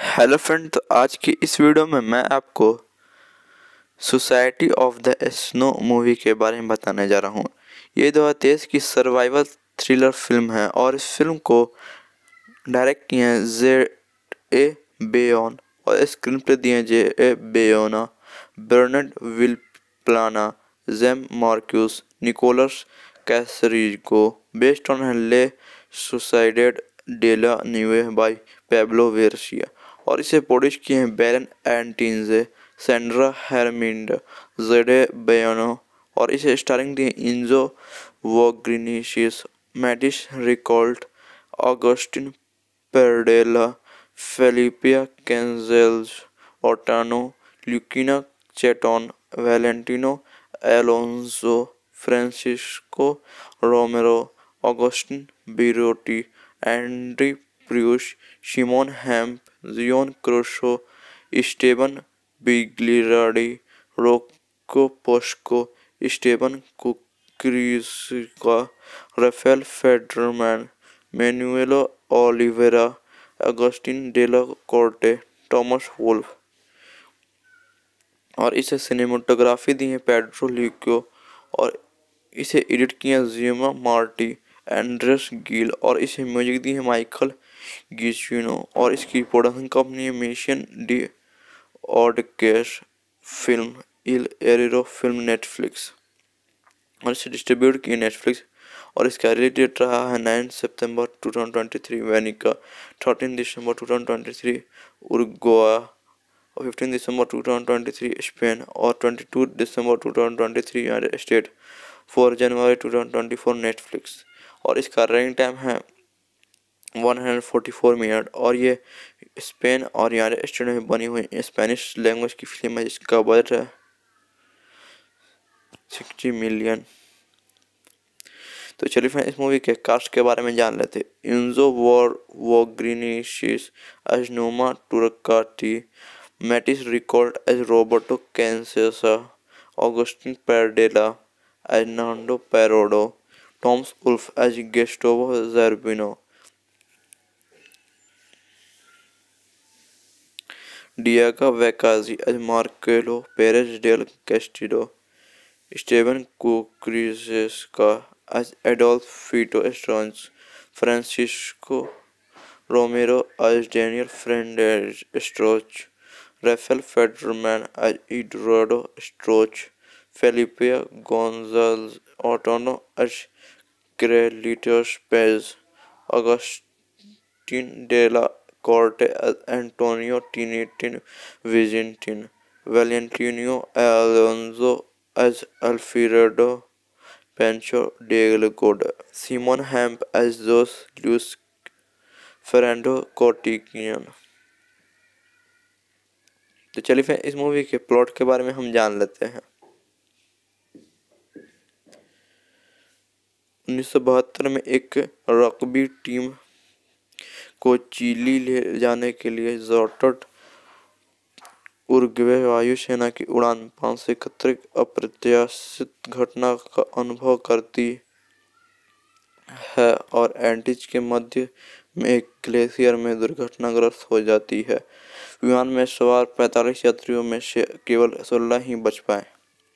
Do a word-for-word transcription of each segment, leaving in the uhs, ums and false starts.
Hello friend, तो आज की इस वीडियो में मैं आपको society of the snow movie के बारे में बताने जा रहा हूँ। ये दो हज़ार तेईस की सर्वाइवल थ्रिलर फिल्म है और इस फिल्म को डायरेक्ट किए हैं जेड ए बेयोन और स्क्रीन प्ले दिए हैं J A Bayona, Bernard Vilaplana, Jaime Marques, Nicolas Casariego, based on La suicided de la न्यूए by Pablo Vierci और इसे प्रोड्यूस किए हैं बैरन एंटिन्जे, सैंड्रा हेरमिंड, जेडे बेयोनो और इसे स्टारिंग दिए Enzo Vogrincic, Matias Recalt, Agustin Pardella, Felipe कैंजेल्स, Otano, Luciano Chatton, Valentino Alonso, Francisco Romero, Agustin Berruti, Andy Pruss, Simon Hempe, Juan Caruso, Esteban Bigliardi, Rocco Posca, Esteban Kukuriczka, Rafael Federman, मैनुएलो Olivera, Agustin Della Corte, Tomas Wolf और इसे cinematography दी है Pedro leuco और इसे edit किया जियोमा Marty, Andreas Gill और इसे music दी है Michael Giacchino और इसकी प्रोडक्शन कंपनी है Mision de Audaces film, El Arriero film, Netflix और इसे डिस्ट्रीब्यूट की नेटफ्लिक्स और इसका रिलीज डेट रहा है नौ सितंबर दो हज़ार तेईस वेनिका, तेरह दिसंबर दो हज़ार तेईस उरुग्वे और पंद्रह दिसंबर दो हज़ार तेईस स्पेन और बाईस दिसंबर दो हज़ार तेईस यूनाइटेड स्टेट, चार जनवरी दो हज़ार चौबीस नेटफ्लिक्स और इसका रनिंग टाइम है एक सौ चौवालीस मिनट और ये स्पेन और यूनाइटेड स्टेट में बनी हुई स्पेनिश लैंग्वेज की फिल्म है जिसका बजट है साठ मिलियन। तो चलिए फिर इस मूवी के कास्ट के बारे में जान लेते हैं। Enzo war वोग्रिनिशिस as Numa Turcatti, Matias Recalt as Roberto Canessa, Agustin Pardella as Nando Parrado, Tomas Wolf as Gustavo Zerbino, Diego Vegezzi as Marcelo Perez del Castillo, Esteban Kukuriczka as Adolf Fito Strauch, Francisco Romero as Daniel Fernandez Strauch, Rafael Federman as Eduardo Strauch, Felipe Gonzalez Otano as Carlitos Paez, Agustin Della Corte as Antonio Tinitin Vigintin, Valentino Alonso as Alfredo Pancho Delgado, Simon Hamp as Jose Luis Fernando Cortigian। तो चलिए फिर इस movie के plot के बारे में हम जान लेते हैं। उन्नीस सौ बहत्तर में एक रग्बी टीम को चिली ले जाने के लिए जॉर्टट उरुग्वे वायुसेना की उड़ान पाँच सौ इकहत्तर अप्रत्याशित घटना का अनुभव करती है और एंटीज के मध्य में एक ग्लेशियर में दुर्घटनाग्रस्त हो जाती है। विमान में सवार पैंतालीस यात्रियों में से केवल सोलह ही बच पाए।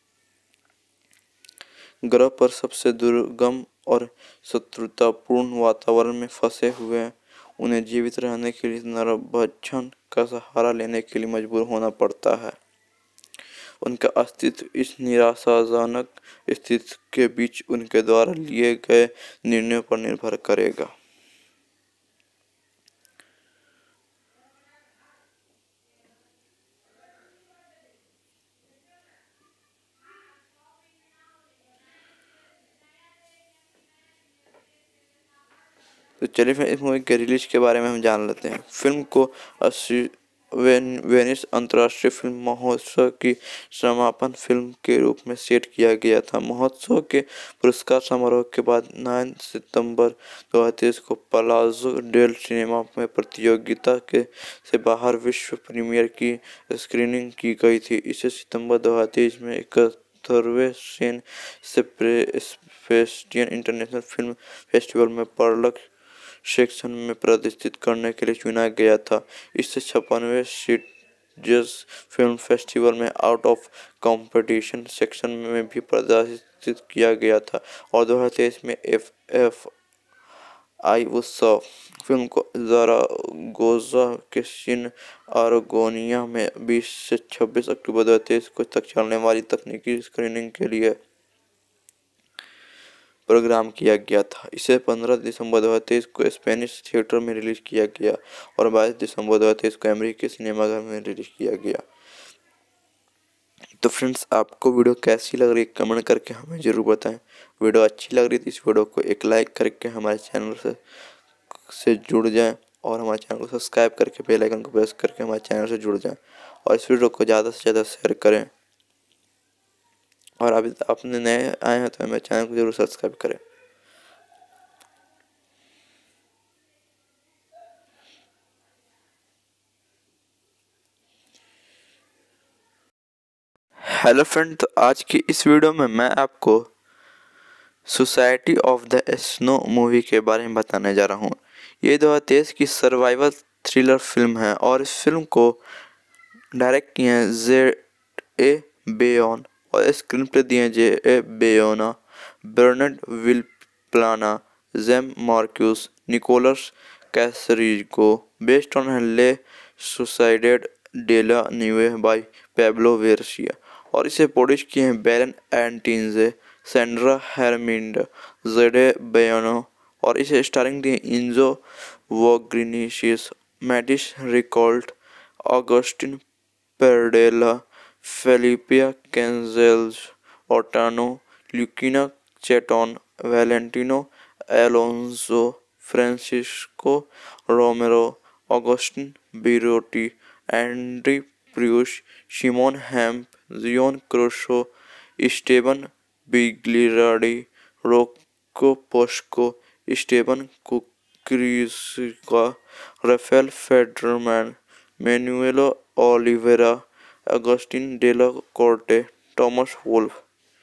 ग्रह पर सबसे दुर्गम और शत्रुतापूर्ण वातावरण में फंसे हुए उन्हें जीवित रहने के लिए नरभक्षण का सहारा लेने के लिए मजबूर होना पड़ता है। उनका अस्तित्व इस निराशाजनक स्थिति के बीच उनके द्वारा लिए गए निर्णयों पर निर्भर करेगा। तो चलिए फिर इस मूवी के रिलीज के बारे में हम जान लेते हैं। फिल्म को अस्सी वेनिस अंतर्राष्ट्रीय फिल्म महोत्सव की समापन फिल्म के रूप में सेट किया गया था। महोत्सव के पुरस्कार समारोह के बाद नौ सितंबर दो हज़ार तेईस को पलाज़ो डेल सिनेमा में प्रतियोगिता के से बाहर विश्व प्रीमियर की स्क्रीनिंग की गई थी। इसे सितंबर दो हज़ार तेईस में इकहत्तरवें San Sebastian international film festival में पर्लक सेक्शन में प्रदर्शित करने के लिए चुना गया था। इसे छप्पनवें सिटजेस फिल्म फेस्टिवल में आउट ऑफ कंपटीशन सेक्शन में भी प्रदर्शित किया गया था और दो हज़ार तेईस में एफ एफ आई उत्सव फिल्म को ज़रागोजा के सिन आरागोनिया में बीस से छब्बीस अक्टूबर दो हज़ार तेईस को तक चलने वाली तकनीकी स्क्रीनिंग के लिए प्रोग्राम किया गया था। इसे पंद्रह दिसंबर दो हज़ार तेईस को स्पेनिश थिएटर में रिलीज किया गया और बाईस दिसंबर दो हज़ार तेईस को अमेरिकी सिनेमाघर में रिलीज किया गया। तो फ्रेंड्स, आपको वीडियो कैसी लग रही है कमेंट करके हमें ज़रूर बताएं। वीडियो अच्छी लग रही थी इस वीडियो को एक लाइक करके हमारे चैनल से से जुड़ जाएं और हमारे चैनल को सब्सक्राइब करके बेल आइकन को प्रेस करके हमारे चैनल से जुड़ जाएं और इस वीडियो को ज़्यादा से ज़्यादा शेयर करें। और अभी आपने नए आए हैं तो हमारे चैनल को जरूर सब्सक्राइब करें। हेलो फ्रेंड, तो आज की इस वीडियो में मैं आपको society of the snow movie के बारे में बताने जा रहा हूँ। ये दो हज़ार तेईस की सर्वाइवल थ्रिलर फिल्म है और इस फिल्म को डायरेक्ट किए हैं जे ए बेयोन और स्क्रीन प्ले दिए हैं J A Bayona, Bernard Vilaplana, Jaime Marques, Nicolas Casariego, based on La suicided de la न्यूए by Pablo Vierci और इसे प्रोड्यूस किए हैं बैरन एंटिन्जे, सैंड्रा हेरमिंड, जेडे बेयोनो और इसे स्टारिंग दिए Enzo Vogrincic, Matias Recalt, Agustin Pardella, Felipe कैंजेल्स, Otano, Luciano Chatton, Valentino Alonso, Francisco Romero, Agustin Berruti, Andy Pruss, Simon Hempe, Juan Caruso, Esteban Bigliardi, Rocco Posca, Esteban Kukuriczka, Rafael Federman, मैनुएलो Olivera, Agustin Della Corte, Tomas Wolf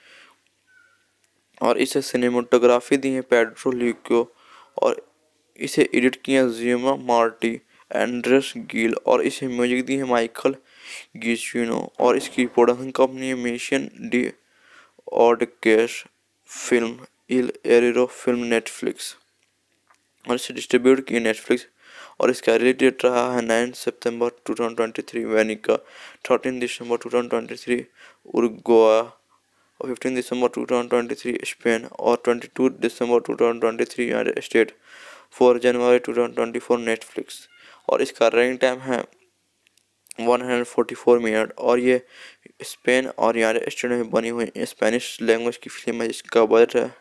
और इसे cinematography दी है Pedro leuco और इसे edit किया जियोमा Marty, Andreas Gill और इसे music दी है Michael Giacchino और इसकी प्रोडक्शन कंपनी है Mision de Audaces film El Arriero film Netflix और इसे डिस्ट्रीब्यूट किया नेटफ्लिक्स और इसका रिलीज डेट रहा है नौ सितंबर दो हज़ार तेईस वेनिका, तेरह दिसंबर दो हज़ार तेईस उरुग्वे और पंद्रह दिसंबर दो हज़ार तेईस स्पेन और बाईस दिसंबर दो हज़ार तेईस यूनाइटेड स्टेट, चार जनवरी दो हज़ार चौबीस नेटफ्लिक्स और इसका रनिंग टाइम है एक सौ चौवालीस मिनट और ये स्पेन और यूनाइटेड स्टेट में बनी हुई स्पेनिश लैंग्वेज की फिल्म है जिसका बजट है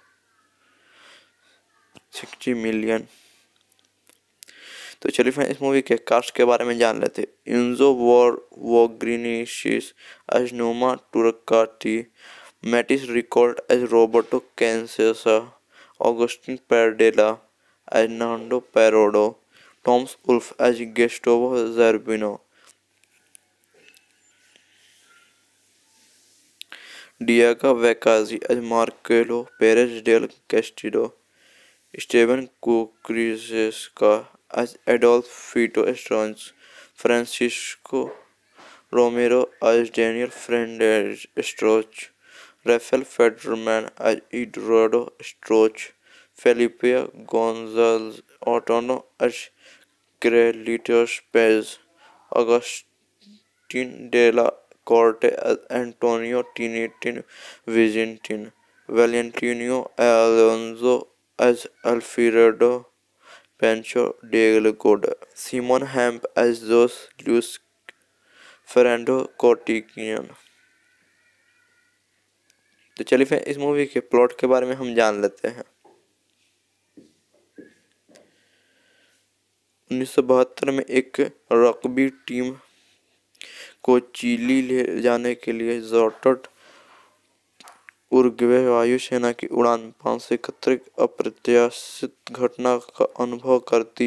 साठ मिलियन। तो चलिए फ्रेंड, इस मूवी के कास्ट के बारे में जान लेते हैं। Enzo Vogrincic as Numa Turcatti, Matias Recalt as Roberto Canessa, Agustin Pardella as Nando Parrado, Tomas Wolf as Gustavo Zerbino, Diego Vegezzi as Marcelo Perez del Castillo, Esteban Kukuriczka as Adolf Fito Strauss, Francisco Romero as Daniel Fernandez Strauss, Rafael Federman as Eduardo Strauss, Felipe Gonzalez Otono as Carlitos Pez, Agustin de la Corte as Antonio Tinitin Vigintin, Valentino Alonso as Alfredo Pancho Delgado, Simon Hamp as Jose Luis Fernando Cortigian। तो चलिए फिर इस movie के plot के बारे में हम जान लेते हैं। उन्नीस सौ बहत्तर में एक रग्बी टीम को चिली ले जाने के लिए ज़ॉर्टट उरुग्वे वायुसेना की उड़ान पाँच सौ इकहत्तर अप्रत्याशित घटना का अनुभव करती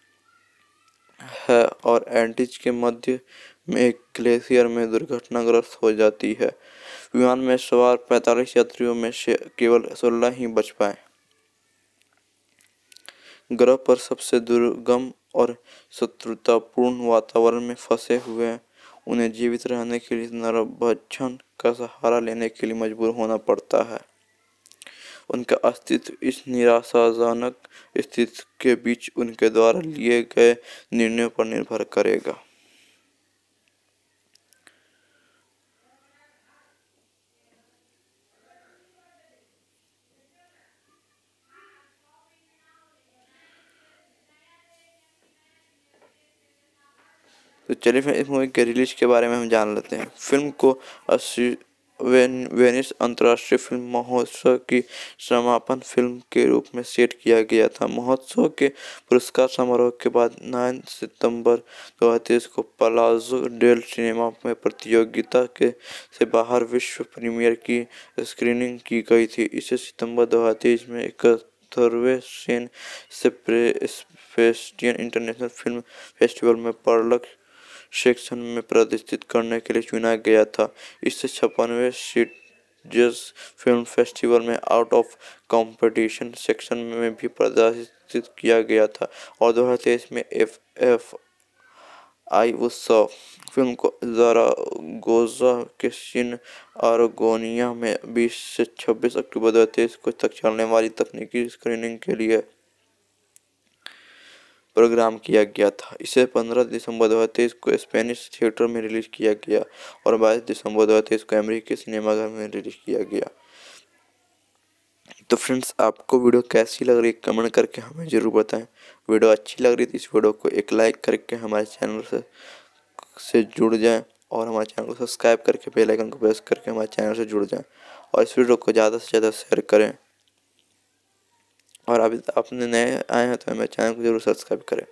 है और एंटीज के मध्य में एक ग्लेशियर में दुर्घटनाग्रस्त हो जाती है। विमान में सवार पैंतालीस यात्रियों में से केवल सोलह ही बच पाए। ग्रह पर सबसे दुर्गम और शत्रुतापूर्ण वातावरण में फंसे हुए हैं। उन्हें जीवित रहने के लिए नरभक्षण का सहारा लेने के लिए मजबूर होना पड़ता है। उनका अस्तित्व इस निराशाजनक स्थिति के बीच उनके द्वारा लिए गए निर्णयों पर निर्भर करेगा। तो चलिए फिर इस मूवी के रिलीज के बारे में हम जान लेते हैं। फिल्म को अस्सी वेन, वेनिस अंतर्राष्ट्रीय फिल्म महोत्सव की समापन फिल्म के रूप में सेट किया गया था। महोत्सव के पुरस्कार समारोह के बाद नौ सितंबर दो हज़ार तेईस को पलाज़ो डेल सिनेमा में प्रतियोगिता के से बाहर विश्व प्रीमियर की स्क्रीनिंग की गई थी। इसे सितंबर दो हज़ार तेईस में इकहत्तरवें San Sebastian international film festival में पर्लक सेक्शन में प्रदर्शित करने के लिए चुना गया था। इससे छप्पनवें सीजर्स फिल्म फेस्टिवल में आउट ऑफ कंपटीशन सेक्शन में भी प्रदर्शित किया गया था और दो हज़ार तेईस में एफ एफ आई उत्सव फिल्म को ज़रागोजा के सिन आरागोनिया में बीस से छब्बीस अक्टूबर दो हज़ार तेईस को तक चलने वाली तकनीकी स्क्रीनिंग के लिए प्रोग्राम किया गया था। इसे पंद्रह दिसंबर दो हज़ार तेईस को स्पेनिश थिएटर में रिलीज किया गया और बाईस दिसंबर दो हज़ार तेईस को अमेरिकी सिनेमाघर में रिलीज किया गया। तो फ्रेंड्स, आपको वीडियो कैसी लग रही है कमेंट करके हमें ज़रूर बताएं। वीडियो अच्छी लग रही थी इस वीडियो को एक लाइक करके हमारे चैनल से से जुड़ जाएं और हमारे चैनल को सब्सक्राइब करके बेल आइकन को प्रेस करके हमारे चैनल से जुड़ जाएं और इस वीडियो को ज़्यादा से ज़्यादा शेयर करें। और अभी आपने नए आए हैं तो हमारे चैनल को जरूर सब्सक्राइब करें।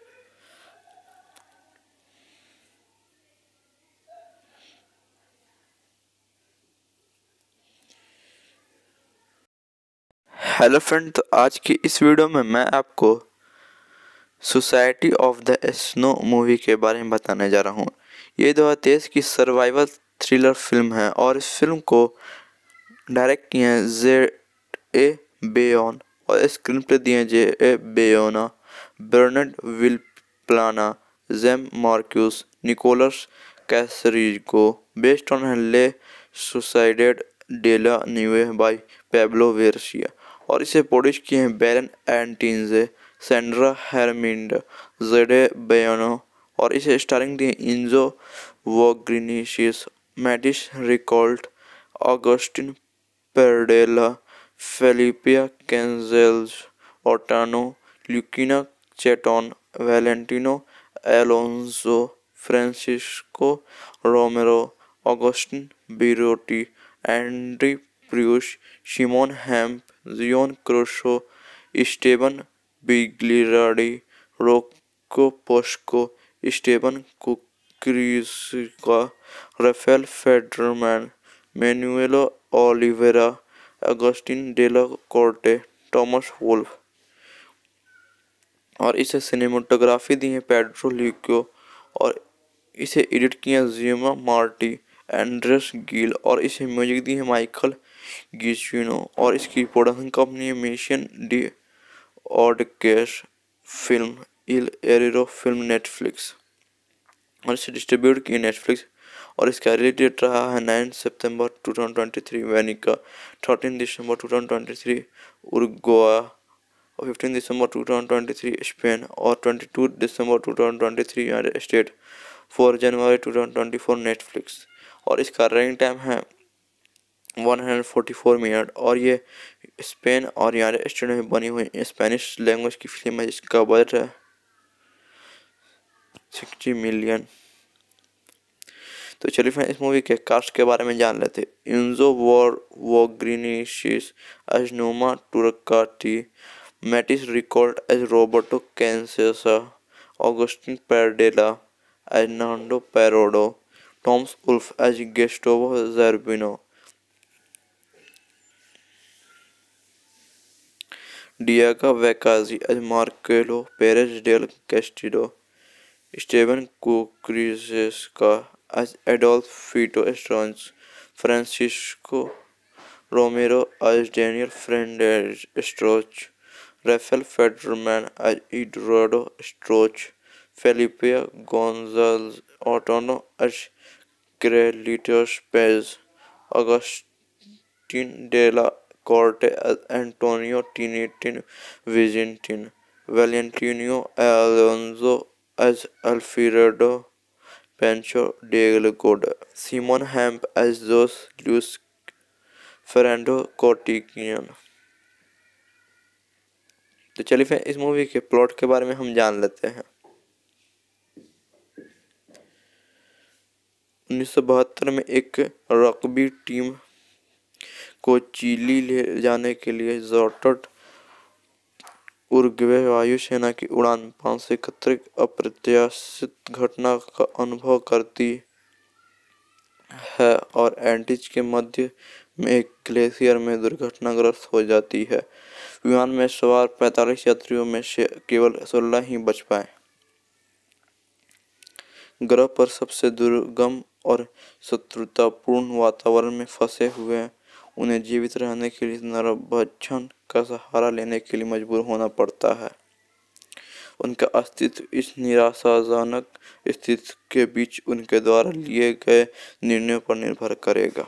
हेलो फ्रेंड, तो आज की इस वीडियो में मैं आपको society of the snow movie के बारे में बताने जा रहा हूँ। ये दो हज़ार तेईस की सर्वाइवल थ्रिलर फिल्म है और इस फिल्म को डायरेक्ट किए हैं जेड ए बेयोन और स्क्रीन प्ले दिए J A Bayona, Bernard Vilaplana, Jaime Marques, Nicolas Casariego, based on La suicided de la न्यूए by Pablo Vierci और इसे प्रोड्यूस किए हैं बैरन एंटिन्जे, सैंड्रा हेरमिंड, जेडे बेयोनो और इसे स्टारिंग दिए Enzo Vogrincic, Matias Recalt, Agustin Pardella, Felipe कैंजेल्स, Otano, Luciano Chatton, Valentino Alonso, Francisco Romero, Agustin Berruti, Andy Pruss, Simon Hempe, Juan Caruso, Esteban Bigliardi, Rocco Posca, Esteban Kukuriczka, Rafael Federman, मैनुएलो Olivera, Agustin Della Corte, Tomas Wolf और इसे cinematography दी है Pedro leuco और इसे edit किया जियोमा Marty, Andreas Gill और इसे music दी है Michael Giacchino और इसकी प्रोडक्शन कंपनी है Mision de Audaces film El Arriero film Netflix और इसे डिस्ट्रीब्यूट किया नेटफ्लिक्स और इसका रिलीज डेट रहा है नौ सितंबर दो हज़ार तेईस वेनिका, तेरह दिसंबर दो हज़ार तेईस उरुग्वे और पंद्रह दिसंबर दो हज़ार तेईस स्पेन और बाईस दिसंबर दो हज़ार तेईस यूनाइटेड स्टेट, चार जनवरी दो हज़ार चौबीस नेटफ्लिक्स और इसका रनिंग टाइम है एक सौ चौवालीस मिनट और ये स्पेन और यूनाइटेड स्टेट में बनी हुई स्पेनिश लैंग्वेज की फिल्म है जिसका बजट है साठ मिलियन। तो चलिए फिर इस मूवी के कास्ट के बारे में जान लेते हैं। Enzo war वोग्रिनिशिस as Numa Turcatti, Matias Recalt as Roberto Canessa, Agustin Pardella as Nando Parrado, Tomas Wolf as Gustavo Zerbino, Diego Vegezzi as Marcelo Perez del Castillo, Esteban Kukuriczka as Adolf Fito Estrange, Francisco Romero as Daniel Friend Stroch, Rafael Federman as Eduardo Stroch, Felipe Gonzalez Ortono as Carlitos Pez, Agustin de la Corte as Antonio Tinitin Vigintin, Valentino Alonso as Alfredo Pancho de la Goda, Simon Hamp as Jose Luis Fernando Cortigian। तो चलिए फिर इस movie के plot के बारे में हम जान लेते हैं। उन्नीस सौ बहत्तर में एक रग्बी टीम को चिली ले जाने के लिए ज़ॉर्टट उरुग्वे वायुसेना की उड़ान पाँच सौ इकहत्तर अप्रत्याशित घटना का अनुभव करती है और एंटीज के मध्य में एक ग्लेशियर में दुर्घटनाग्रस्त हो जाती है। विमान में सवार पैंतालीस यात्रियों में से केवल सोलह ही बच पाए। ग्रह पर सबसे दुर्गम और शत्रुतापूर्ण वातावरण में फंसे हुए उन्हें जीवित रहने के लिए नरभक्षण का सहारा लेने के लिए मजबूर होना पड़ता है। उनका अस्तित्व इस निराशाजनक स्थिति के बीच उनके द्वारा लिए गए निर्णयों पर निर्भर करेगा।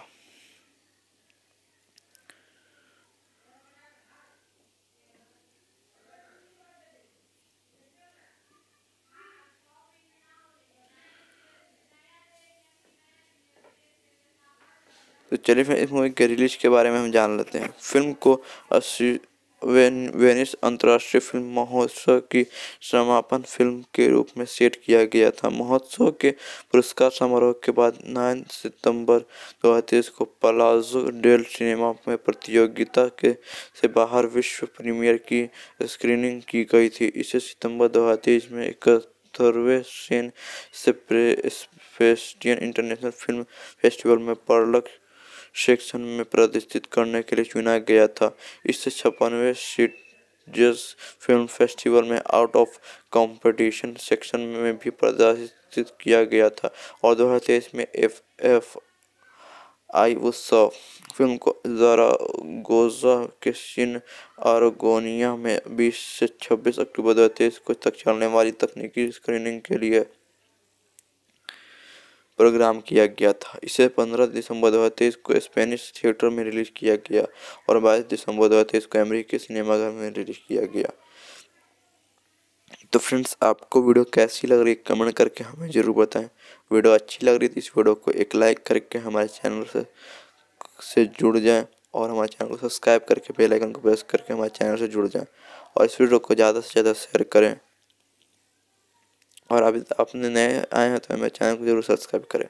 तो चलिए फिर इस मूवी के रिलीज के बारे में हम जान लेते हैं। फिल्म को अस्सी वेनिस अंतर्राष्ट्रीय फिल्म महोत्सव की समापन फिल्म के रूप में सेट किया गया था। महोत्सव के पुरस्कार समारोह के बाद नौ सितंबर दो हज़ार तेईस को पलाज़ो डेल सिनेमा में प्रतियोगिता के से बाहर विश्व प्रीमियर की स्क्रीनिंग की गई थी। इसे सितंबर दो हज़ार तेईस में इकहत्तरवें San Sebastian international film festival में पर्लक सेक्शन में प्रदर्शित करने के लिए चुना गया था। इसे छप्पनवें सिटजस फिल्म फेस्टिवल में आउट ऑफ कंपटीशन सेक्शन में भी प्रदर्शित किया गया था और दो हज़ार तेईस में एफ एफ आई उत्सव फिल्म को ज़रागोजा के सिन आरागोनिया में बीस से छब्बीस अक्टूबर दो हज़ार तेईस को तक चलने वाली तकनीकी स्क्रीनिंग के लिए प्रोग्राम किया गया था। इसे पंद्रह दिसंबर दो हज़ार तेईस को स्पेनिश थिएटर में रिलीज किया गया और बाईस दिसंबर दो हज़ार तेईस को अमेरिकी सिनेमाघर में रिलीज किया गया। तो फ्रेंड्स, आपको वीडियो कैसी लग रही है कमेंट करके हमें ज़रूर बताएं। वीडियो अच्छी लग रही थी इस वीडियो को एक लाइक करके हमारे चैनल से से जुड़ जाएं और हमारे चैनल को सब्सक्राइब करके बेल आइकन को प्रेस करके हमारे चैनल से जुड़ जाएं और इस वीडियो को ज़्यादा से ज़्यादा शेयर करें। और अभी आपने नए आए हैं तो हमारे चैनल को जरूर सब्सक्राइब करें।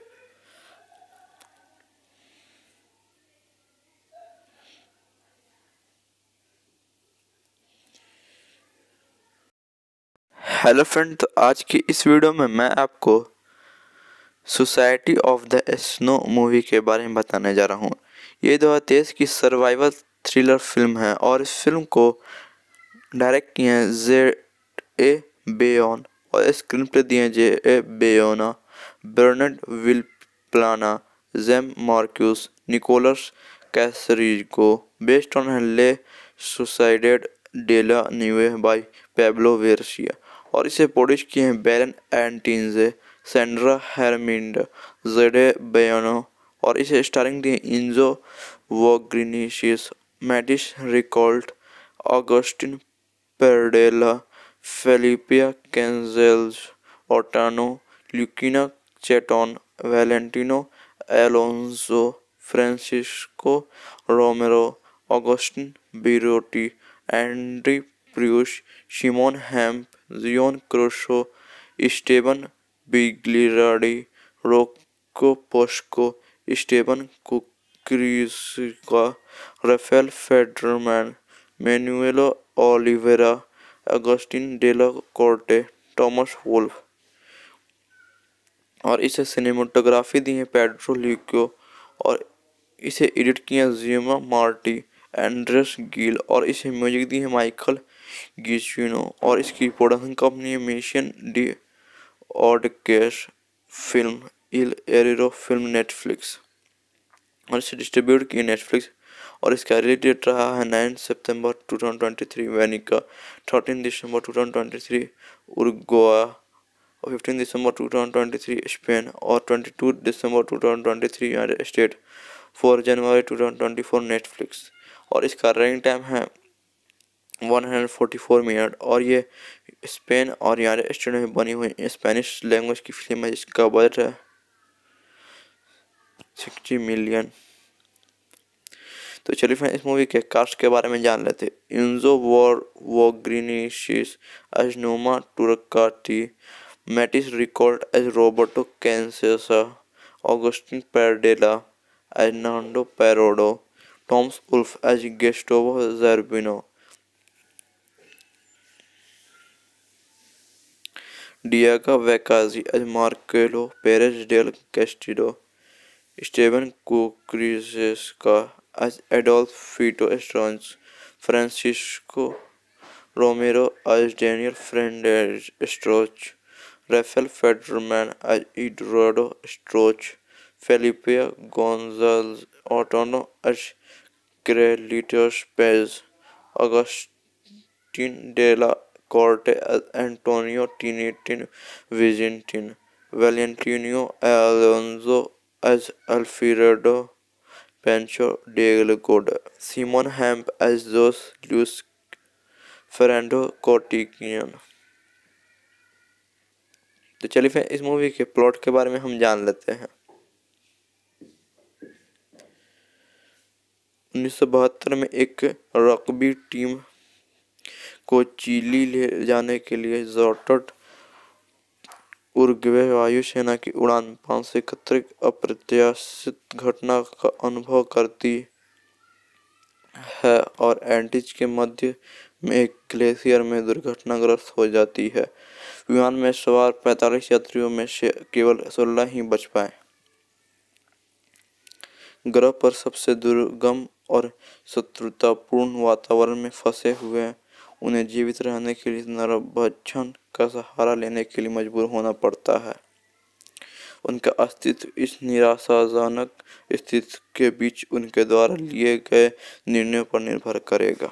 हेलो फ्रेंड, तो आज की इस वीडियो में मैं आपको society of the snow movie के बारे में बताने जा रहा हूँ। ये दो हज़ार तेईस की सर्वाइवल थ्रिलर फिल्म है और इस फिल्म को डायरेक्ट किए हैं जेड ए बेयोन और स्क्रीन प्ले दिए J A Bayona, Bernard Vilaplana, Jaime Marques, Nicolas Casariego, based on La suicided de la न्यूए by Pablo Vierci और इसे प्रोड्यूस किए हैं बैरन एंटिन्जे, सैंड्रा हेरमिंड, जेडे बेयोनो और इसे स्टारिंग दिए Enzo Vogrincic, Matias Recalt, Agustin Pardella, Felipe कैंजेल्स, Otano, Luciano Chatton, Valentino Alonso, Francisco Romero, Agustin Berruti, Andy Pruss, Simon Hempe, Juan Caruso, Esteban Bigliardi, Rocco Posca, Esteban Kukuriczka, Rafael Federman, मैनुएलो Olivera, Agustin Della Corte, Tomas Wolf और इसे cinematography दी है Pedro leuco और इसे edit किया जियोमा Marty, Andreas Gill और इसे music दी है Michael Giacchino और इसकी production company Mision de Audaces film El Arriero film Netflix और इसे डिस्ट्रीब्यूट किया नेटफ्लिक्स और इसका रिलीज डेट रहा है नाइन सितंबर two thousand twenty three वेनिका, thirteen दिसंबर two thousand twenty three Uruguay, और फिफ्टीन दिसंबर two thousand twenty three Spain, और ट्वेंटी टू दिसंबर two thousand twenty three United State, four जनवरी two thousand twenty four Netflix. और इसका running time है one hundred forty four minute, और ये स्पेन और यूनाइटेड स्टेट में बनी हुई स्पेनिश लैंग्वेज की फिल्म है जिसका बजट है सिक्सटी मिलियन। तो चलिए फ्रेंड्स इस मूवी के कास्ट के बारे में जान लेते हैं। Enzo Vogrincic as Numa Turcatti, Matias Recalt as Roberto Canessa, Agustin Pardella as Nando Parrado, Tomas Wolf as Gustavo Zerbino, Diego Vegezzi as Marcelo Perez del Castillo, Esteban Kukuriczka as Adolf Fito Strauss, Francisco Romero as Daniel Fernandez Strauss, Rafael Federman as Eduardo Strauss, Felipe Gonzalez Ortono as Carlitos Pez, Agustin de la Corte as Antonio Tinitin Vigintin, Valentino Alonso as Alfredo Pancho Delgado, Simon Hamp as Jose Luis Fernando Cortigian। तो चलिए फिर इस movie के plot के बारे में हम जान लेते हैं। उन्नीस सौ बहत्तर में एक रग्बी टीम को चिली ले जाने के लिए जॉर्टट उरुग्वे वायुसेना की उड़ान पाँच सौ इकहत्तर अप्रत्याशित घटना का अनुभव करती है और एंटीज के मध्य में एक ग्लेशियर में दुर्घटनाग्रस्त हो जाती है। विमान में सवार पैंतालीस यात्रियों में से केवल सोलह ही बच पाए। ग्रह पर सबसे दुर्गम और शत्रुतापूर्ण वातावरण में फंसे हुए उन्हें जीवित रहने के लिए नरभक्षण का सहारा लेने के लिए मजबूर होना पड़ता है। उनका अस्तित्व इस निराशाजनक स्थिति के बीच उनके द्वारा लिए गए निर्णयों पर निर्भर करेगा।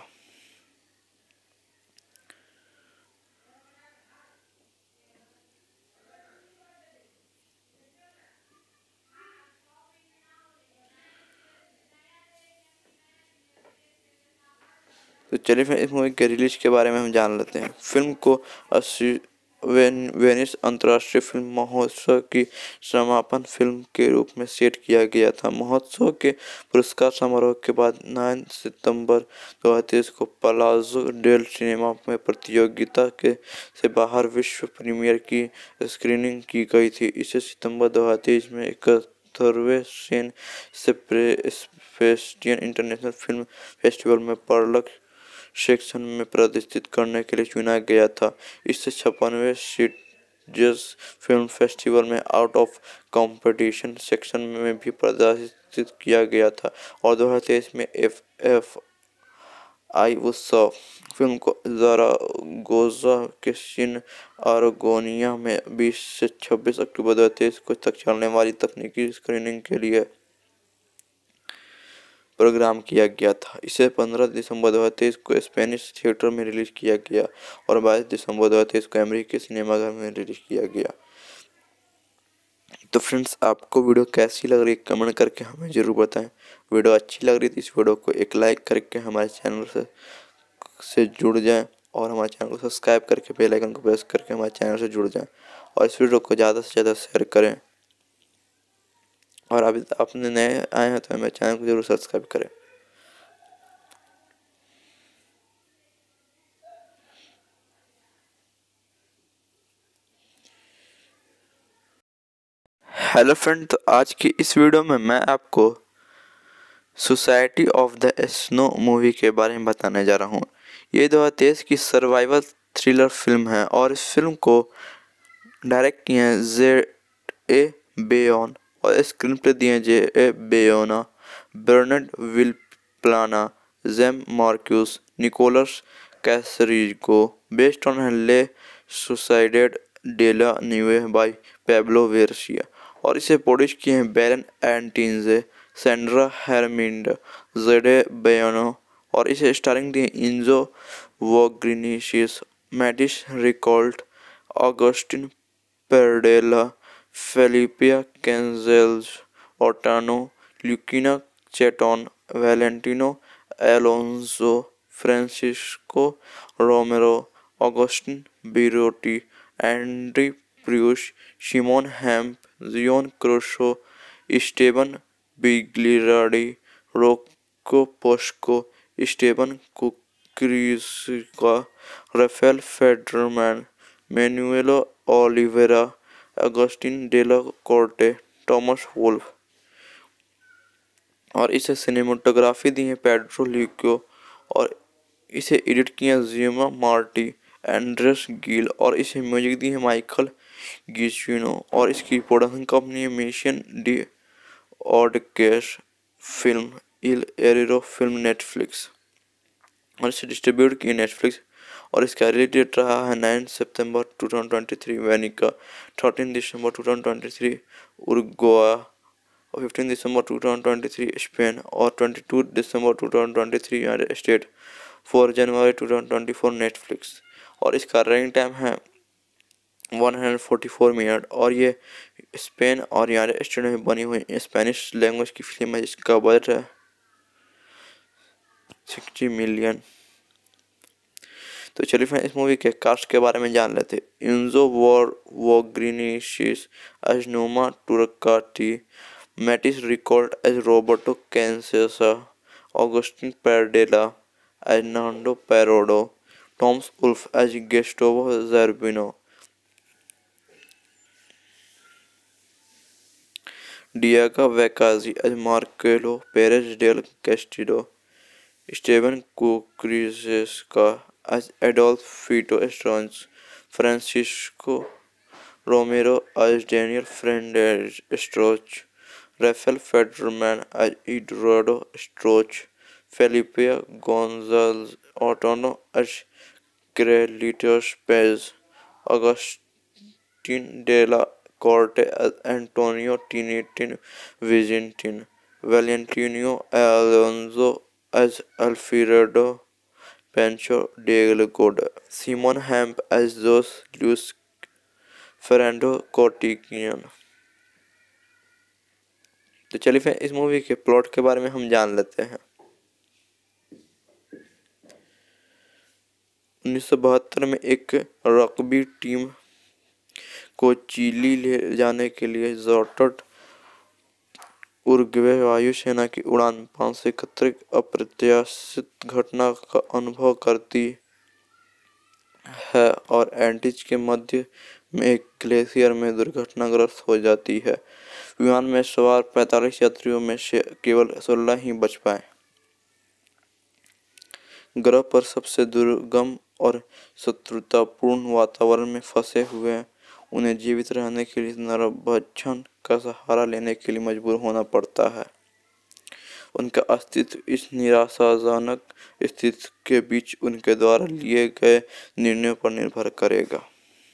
तो चलिए फिर इस मूवी के रिलीज के बारे में हम जान लेते हैं। फिल्म को अस्सी वेनिस अंतर्राष्ट्रीय फिल्म महोत्सव की समापन फिल्म के रूप में सेट किया गया था। महोत्सव के पुरस्कार समारोह के बाद नौ सितंबर दो हज़ार तेईस को पलाज़ो डेल सिनेमा में प्रतियोगिता के से बाहर विश्व प्रीमियर की स्क्रीनिंग की गई थी। इसे सितंबर दो हज़ार तेईस में इकहत्तरवें San Sebastian international film festival में पर्लक सेक्शन में प्रदर्शित करने के लिए चुना गया था। इससे छप्पनवें सीजर्स फिल्म फेस्टिवल में आउट ऑफ कंपटीशन सेक्शन में भी प्रदर्शित किया गया था और दो हज़ार तेईस में एफ एफ आई उत्सव फिल्म को ज़रागोजा के सिन आरागोनिया में बीस से छब्बीस अक्टूबर दो हज़ार तेईस को तक चलने वाली तकनीकी स्क्रीनिंग के लिए प्रोग्राम किया गया था। इसे पंद्रह दिसंबर दो हज़ार तेईस को स्पेनिश थिएटर में रिलीज किया गया और बाईस दिसंबर दो हज़ार तेईस को अमेरिकी सिनेमाघर में रिलीज किया गया। तो फ्रेंड्स आपको वीडियो कैसी लग रही है कमेंट करके हमें ज़रूर बताएं। वीडियो अच्छी लग रही थी इस वीडियो को एक लाइक करके हमारे चैनल से से जुड़ जाएं और हमारे चैनल को सब्सक्राइब करके बेल आइकन को प्रेस करके हमारे चैनल से जुड़ जाएं और इस वीडियो को ज़्यादा से ज़्यादा शेयर करें। और अभी आपने नए आए हैं तो मेरे चैनल को जरूर सब्सक्राइब करें। हेलो फ्रेंड, तो आज की इस वीडियो में मैं आपको society of the snow movie के बारे में बताने जा रहा हूँ। ये दो हज़ार तेईस की सर्वाइवल थ्रिलर फिल्म है और इस फिल्म को डायरेक्ट किए हैं जे ए बेयोन और स्क्रीन प्ले दिए J A Bayona, Bernard Vilaplana, Jaime Marques, Nicolas Casariego, based on La suicided de la न्यूए by Pablo Vierci और इसे प्रोड्यूस किए हैं बैरन एंटिन्जे, सैंड्रा हेरमिंड, जेडे बेयोनो और इसे स्टारिंग दी Enzo Vogrincic, Matias Recalt, Agustin Pardella, Felipe कैंजेल्स, Otano, Luciano Chatton, Valentino Alonso, Francisco Romero, Agustin Berruti, Andy Pruss, Simon Hempe, Juan Caruso, Esteban Bigliardi, Rocco Posca, Esteban Kukuriczka, Rafael Federman, मैनुएलो Olivera, Agustin Della Corte, Tomas Wolf. और इसे cinematography दी है Pedro leuco और इसे edit किया जियोमा Marty, Andreas Gill और इसे music दी है Michael Giacchino और इसकी प्रोडक्शन कंपनी है Mision de Audaces film, El Arriero film, Netflix और इसे डिस्ट्रीब्यूट की नेटफ्लिक्स और इसका रिलीज डेट रहा है नाइन सितंबर two thousand twenty three वेनिका, thirteen दिसंबर two thousand twenty three Uruguay और फिफ्टीन दिसंबर two thousand twenty three Spain और ट्वेंटी टू दिसंबर two thousand twenty three United State, four जनवरी two thousand twenty four Netflix और इसका running time है one hundred forty four minute और ये स्पेन और यूनाइटेड स्टेट में बनी हुई स्पेनिश लैंग्वेज की फिल्म है जिसका बजट है सिक्सटी मिलियन। तो चलिए फिर इस मूवी के कास्ट के बारे में जान लेते हैं। Enzo war वोग्रिनिशिस as Numa Turcatti, Matias Recalt as Roberto Canessa, Agustin Pardella as Nando Parrado, Tomas Wolf as Gustavo Zerbino, Diego Vegezzi as Marcelo Perez del Castillo, Esteban Kukuriczka as Adolf Fito Strauch, Francisco Romero as Daniel Fernandez Strauch, Rafael Federman as Eduardo Strauch, Felipe Gonzalez Otano as Carlitos Paez, Agustin Della Corte as Antonio Tintin Vizintin, Valentino Alonso as Alfredo Pancho Delgado, Simon hemp as Jose Luis Fernando कोर्टिकियन। तो चलिए फिर इस movie के plot के बारे में हम जान लेते हैं। उन्नीस सौ बहत्तर में एक रग्बी टीम को चिली ले जाने के लिए ज़ॉर्टट उरुग्वे वायुसेना की उड़ान पाँच सौ इकहत्तर अप्रत्याशित घटना का अनुभव करती है और एंटीज के मध्य में एक ग्लेशियर में दुर्घटनाग्रस्त हो जाती है। विमान में सवार पैंतालीस यात्रियों में से केवल सोलह ही बच पाए। ग्रह पर सबसे दुर्गम और शत्रुतापूर्ण वातावरण में फंसे हुए उन्हें जीवित रहने के लिए नरभक्षण का सहारा लेने के लिए मजबूर होना पड़ता है। उनका अस्तित्व इस निराशाजनक स्थिति के बीच उनके द्वारा लिए गए निर्णयों पर निर्भर करेगा।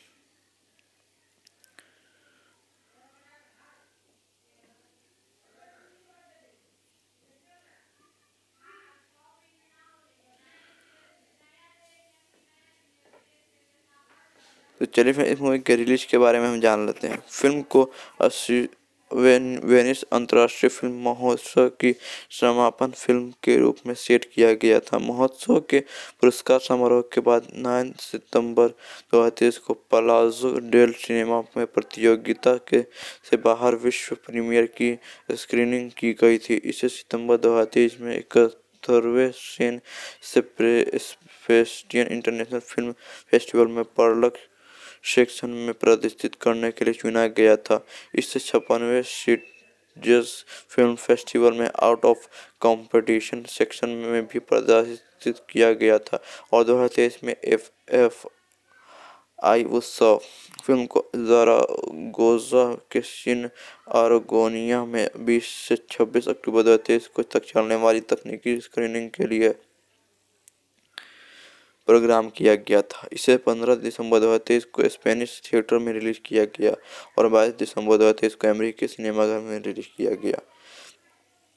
तो चलिए फिर इस मूवी के रिलीज के बारे में हम जान लेते हैं। फिल्म को अस्सी वेनिस अंतर्राष्ट्रीय फिल्म महोत्सव की समापन फिल्म के रूप में सेट किया गया था। महोत्सव के पुरस्कार समारोह के बाद नौ सितंबर दो हज़ार तेईस को पलाज़ो डेल सिनेमा में प्रतियोगिता के से बाहर विश्व प्रीमियर की स्क्रीनिंग की गई थी। इसे सितंबर दो हज़ार तेईस में इकहत्तरवें San Sebastian international film festival में पर्लक सेक्शन में प्रदर्शित करने के लिए चुना गया था। इससे छप्पनवें सीजर्स फिल्म फेस्टिवल में आउट ऑफ कंपटीशन सेक्शन में भी प्रदर्शित किया गया था और दो हज़ार तेईस में एफ एफ आई उत्सव फिल्म को ज़रागोजा के सिन आरागोनिया में बीस से छब्बीस अक्टूबर दो हज़ार तेईस को तक चलने वाली तकनीकी स्क्रीनिंग के लिए प्रोग्राम किया गया था। इसे पंद्रह दिसंबर दो हज़ार तेईस को स्पेनिश थिएटर में रिलीज किया गया और बाईस दिसंबर दो हज़ार तेईस को अमेरिकी सिनेमाघर में रिलीज किया गया।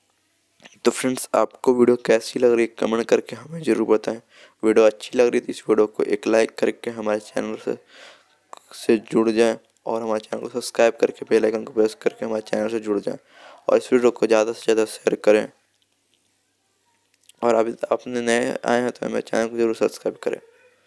तो फ्रेंड्स, आपको वीडियो कैसी लग रही है कमेंट करके हमें ज़रूर बताएं। वीडियो अच्छी लग रही थी इस वीडियो को एक लाइक करके हमारे चैनल से से जुड़ जाएं और हमारे चैनल को सब्सक्राइब करके बेल आइकन को प्रेस करके हमारे चैनल से जुड़ जाएं और इस वीडियो को ज़्यादा से ज़्यादा शेयर करें। और अभी आपने नए आए हैं तो हमारे चैनल को जरूर सब्सक्राइब करें।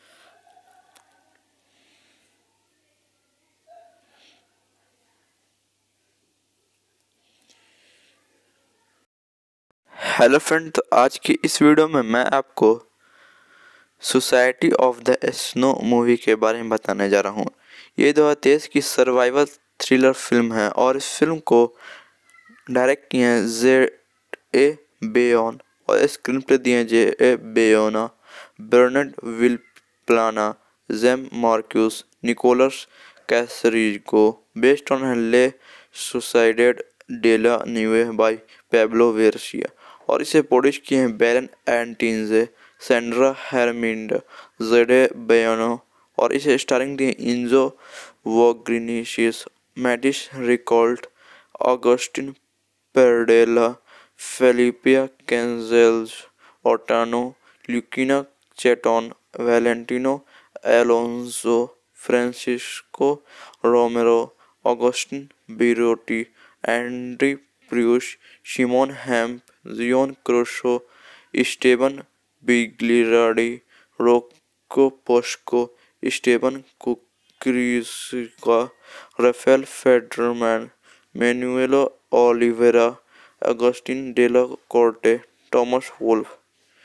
हेलो फ्रेंड, तो आज की इस वीडियो में मैं आपको society of the snow movie के बारे में बताने जा रहा हूँ। ये दो हज़ार तेईस की सर्वाइवल थ्रिलर फिल्म है और इस फिल्म को डायरेक्ट किए हैं जे ए बेयोन और स्क्रीन प्ले दिए हैं J A Bayona, Bernard Vilaplana, Jaime Marques, Nicolas Casariego, based on La suicided de la न्यूए by Pablo Vierci. और इसे प्रोड्यूस किए हैं बैरन एंटिन्जे, सैंड्रा हेरमिंड, जेडे बेयोनो और इसे स्टारिंग दिए Enzo Vogrincic, Matias Recalt, Agustin Pardella, Felipe कैंजेल्स, Otano, Luciano Chatton, Valentino Alonso, Francisco Romero, Agustin Berruti, Andy Pruss, Simon Hempe, Juan Caruso, Esteban Bigliardi, Rocco Posca, Esteban Kukuriczka, Rafael Federman, मैनुएलो Olivera, Agustin Della Corte, Tomas Wolf.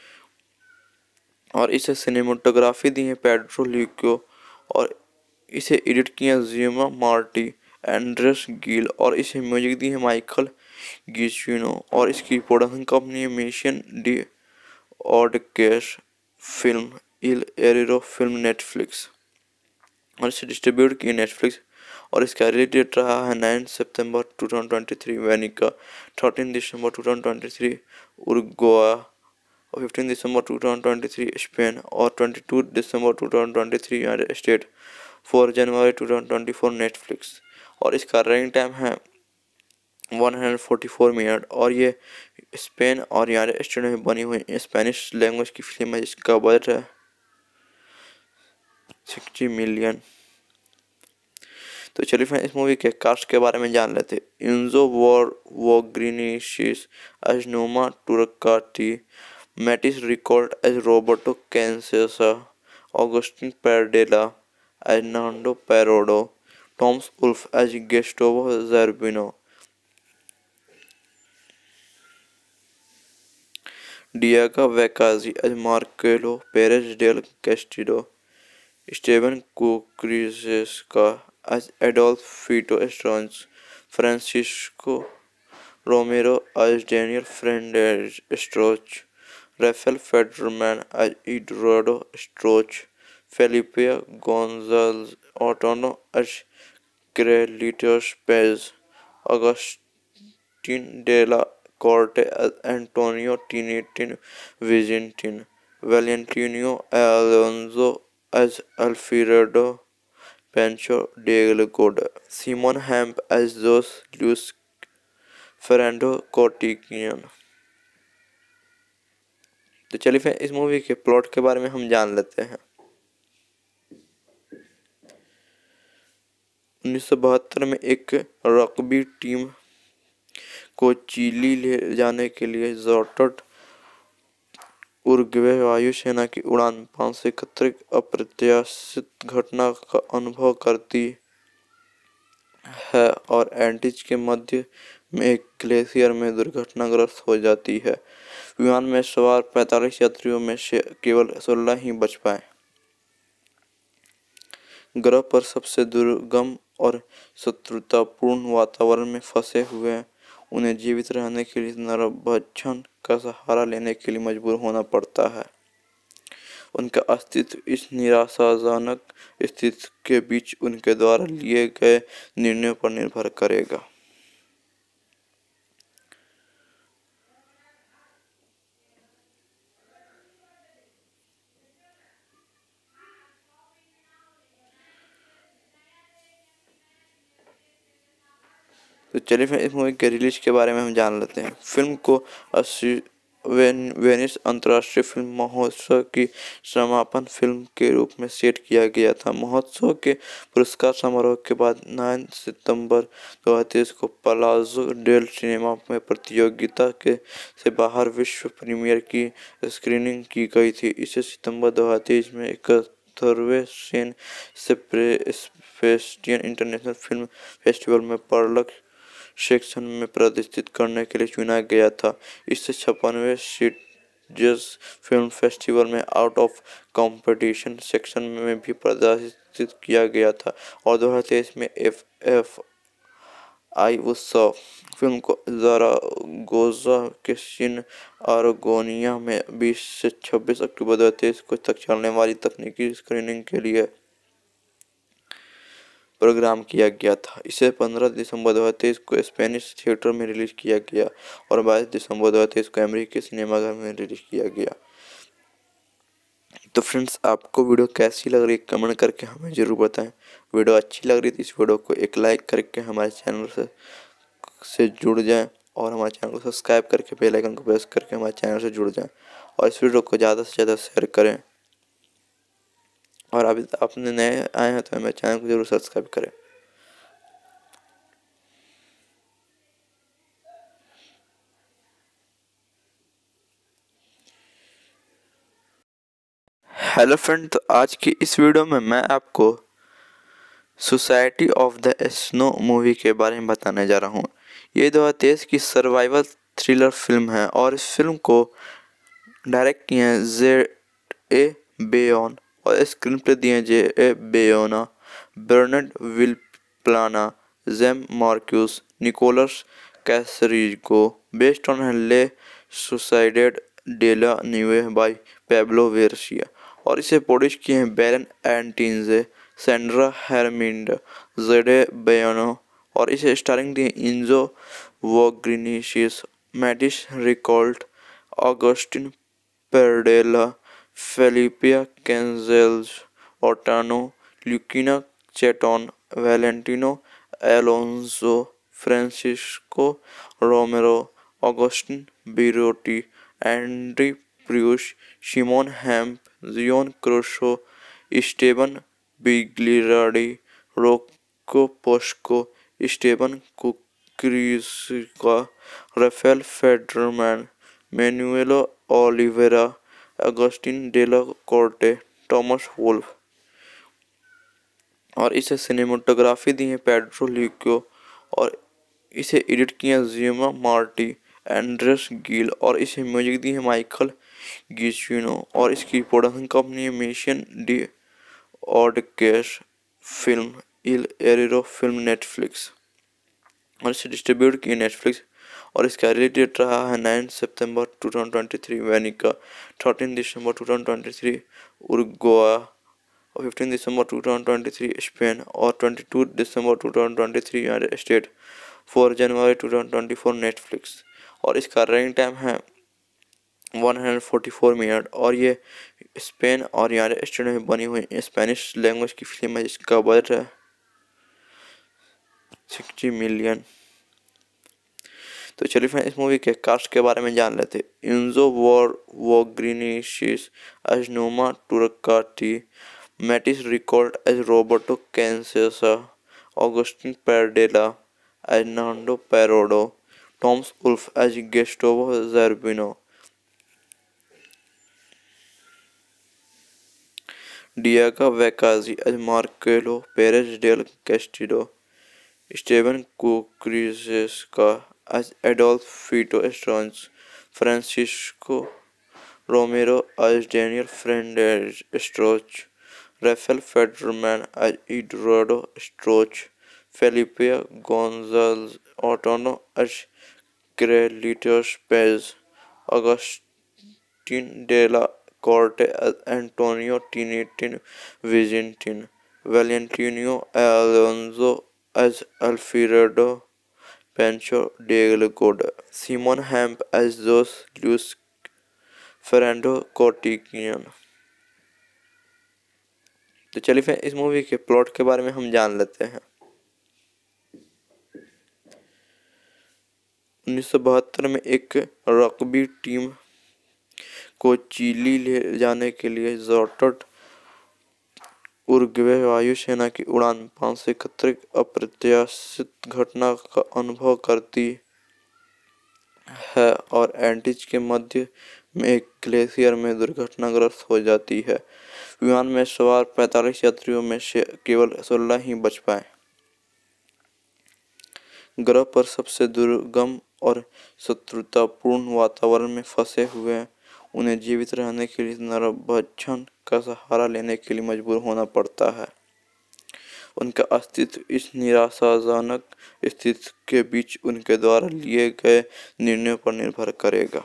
और इसे cinematography दी है Pedro leuco और इसे edit किया जियोमा Marty, Andreas Gill और इसे music दी है Michael Giacchino और इसकी प्रोडक्शन कंपनी है Mision de Audaces film, El Arriero film, Netflix और इसे डिस्ट्रीब्यूट किया नेटफ्लिक्स और इसका रिलीज डेट रहा है नाइन सितंबर two thousand twenty three वेनिका, thirteen दिसंबर two thousand twenty three Uruguay और फिफ्टीन दिसंबर two thousand twenty three Spain और ट्वेंटी टू दिसंबर two thousand twenty three United State, four जनवरी two thousand twenty four Netflix. और इसका running time है one hundred forty four minute और ये स्पेन और यूनाइटेड स्टेट में बनी हुई स्पेनिश लैंग्वेज की फिल्म है जिसका बजट है सिक्सटी मिलियन। तो चलिए फ्रेंड, इस मूवी के कास्ट के बारे में जान लेते हैं। Enzo war वोग्रिनिशिस as Numa Turcatti, Matias Recalt as Roberto Canessa, Agustin Pardella as Nando Parrado, Tomas Wolf as Gustavo Zerbino, Diego Vegezzi as Marcelo Perez del Castillo, Esteban Kukuriczka as Adolf Fito Strauss, Francisco Romero as Daniel Fernandez Strauch, Rafael Federman as Eduardo Strauch, Felipe Gonzalez Otono as Carlitos Pez, Agustin de la Corte as Antonio Tinitin Vigintin, Valentino Alonso as Alfredo Pancho Delgado, Simon Hamp as Jose Luis Fernando Cortigian। तो चलिए फिर इस movie के plot के बारे में हम जान लेते हैं। उन्नीस सौ बहत्तर में एक रग्बी टीम को चिली ले जाने के लिए जॉर्टट उरुग्वे वायुसेना की उड़ान पाँच सौ इकहत्तर अप्रत्याशित घटना का अनुभव करती है और एंटीज के मध्य में एक ग्लेशियर में दुर्घटनाग्रस्त हो जाती है। विमान में सवार पैंतालीस यात्रियों में से केवल सोलह ही बच पाए। ग्रह पर सबसे दुर्गम और शत्रुतापूर्ण वातावरण में फंसे हुए उन्हें जीवित रहने के लिए नरभक्षण का सहारा लेने के लिए मजबूर होना पड़ता है। उनका अस्तित्व इस निराशाजनक स्थिति के बीच उनके द्वारा लिए गए निर्णयों पर निर्भर करेगा। तो चलिए फिर इस मूवी के रिलीज के बारे में हम जान लेते हैं। फिल्म को अस्सी वेन, वेनिस अंतर्राष्ट्रीय फिल्म महोत्सव की समापन फिल्म के रूप में सेट किया गया था। महोत्सव के पुरस्कार समारोह के बाद नौ सितंबर दो हज़ार तेईस को पलाज़ो डेल सिनेमा में प्रतियोगिता के से बाहर विश्व प्रीमियर की स्क्रीनिंग की गई थी। इसे सितंबर दो हज़ार तेईस में इकहत्तरवें San Sebastian international film festival में पर्ल सेक्शन में प्रदर्शित करने के लिए चुना गया था। इससे छप्पनवें सीजर्स फिल्म फेस्टिवल में आउट ऑफ कंपटीशन सेक्शन में भी प्रदर्शित किया गया था और दो हज़ार तेईस में एफ एफ आई उत्सव फिल्म को ज़रागोजा के सिन आरागोनिया में बीस से छब्बीस अक्टूबर दो हज़ार तेईस को तक चलने वाली तकनीकी स्क्रीनिंग के लिए प्रोग्राम किया गया था। इसे पंद्रह दिसंबर दो हज़ार तेईस को स्पेनिश थिएटर में रिलीज किया गया और बाईस दिसंबर दो हज़ार तेईस को अमेरिकी सिनेमाघर में रिलीज किया गया। तो फ्रेंड्स, आपको वीडियो कैसी लग रही है कमेंट करके हमें ज़रूर बताएं। वीडियो अच्छी लग रही थी इस वीडियो को एक लाइक करके हमारे चैनल से से जुड़ जाएं और हमारे चैनल को सब्सक्राइब करके बेल आइकन को प्रेस करके हमारे चैनल से जुड़ जाएं और इस वीडियो को ज़्यादा से ज़्यादा शेयर करें। और अभी आपने नए आए हैं तो हमारे चैनल को जरूर सब्सक्राइब करें। हेलो फ्रेंड, तो आज की इस वीडियो में मैं आपको society of the snow movie के बारे में बताने जा रहा हूँ। ये दो हज़ार तेईस की सर्वाइवल थ्रिलर फिल्म है और इस फिल्म को डायरेक्ट किए हैं जेड ए बेयोन और स्क्रीन प्ले दिए J A Bayona, Bernard Vilaplana, Jaime Marques, Nicolas Casariego, based on La suicided de la न्यूए by Pablo Vierci और इसे प्रोड्यूस किए हैं बैरन एंटिन्जे, सैंड्रा हेरमिंड, जेडे बेयोनो और इसे स्टारिंग दिए Enzo Vogrincic, Matias Recalt, Agustin Pardella, Felipe कैंजेल्स, Otano, Luciano Chatton, Valentino Alonso, Francisco Romero, Agustin Berruti, Andy Pruss, Simon Hempe, Juan Caruso, Esteban Bigliardi, Rocco Posca, Esteban Kukuriczka, Rafael Federman, मैनुएलो Olivera, Agustin Della Corte, Tomas Wolf और इसे cinematography दी है Pedro leuco और इसे edit किया जियोमा Marty, Andreas Gill और इसे music दी है Michael Giacchino और इसकी प्रोडक्शन कंपनी है Mision de Audaces film, El Arriero film, Netflix और इसे डिस्ट्रीब्यूट किया नेटफ्लिक्स और इसका रिलीज डेट रहा है नौ सितंबर दो हज़ार तेईस वेनिका, तेरह दिसंबर दो हज़ार तेईस उरुग्वे और पंद्रह दिसंबर दो हज़ार तेईस स्पेन और बाईस दिसंबर दो हज़ार तेईस यूनाइटेड स्टेट, चार जनवरी दो हज़ार चौबीस नेटफ्लिक्स और इसका रनिंग टाइम है एक सौ चौवालीस मिनट और ये स्पेन और यूनाइटेड स्टेट में बनी हुई स्पेनिश लैंग्वेज की फिल्म है जिसका बजट है साठ मिलियन। तो चलिए फिर इस मूवी के कास्ट के बारे में जान लेते हैं। Enzo war वोग्रिनिशिस as Numa Turcatti, Matias Recalt as Roberto Canessa, Agustin Pardella as Nando Parrado, Tomas Wolf as Gustavo Zerbino, Diego Vegezzi as Marcelo Perez del Castillo, Esteban Kukuriczka as Adolf Fito Estrange, Francisco Romero as Daniel Fernandez Stroch, Rafael Federman as Eduardo Stroch, Felipe Gonzalez Otono as Carlitos Pez, Agustin de la Corte as Antonio Tinitin Vigintin, Valentino Alonso as Alfredo Pancho Delgado, Simon Hamp as Jose Luis Fernando Cortigian। तो चलिए फिर इस movie के plot के बारे में हम जान लेते हैं। उन्नीस सौ बहत्तर में एक रग्बी टीम को चिली ले जाने के लिए ज़ॉर्टट उरुग्वे वायुसेना की उड़ान पाँच सौ इकहत्तर अप्रत्याशित घटना का अनुभव करती है और एंटीज के मध्य में एक ग्लेशियर में दुर्घटनाग्रस्त हो जाती है। विमान में सवार पैंतालीस यात्रियों में से केवल सोलह ही बच पाए। ग्रह पर सबसे दुर्गम और शत्रुतापूर्ण वातावरण में फंसे हुए उन्हें जीवित रहने के लिए नरभक्षण का सहारा लेने के लिए मजबूर होना पड़ता है। उनका अस्तित्व इस निराशाजनक स्थिति के बीच उनके द्वारा लिए गए निर्णयों पर निर्भर करेगा।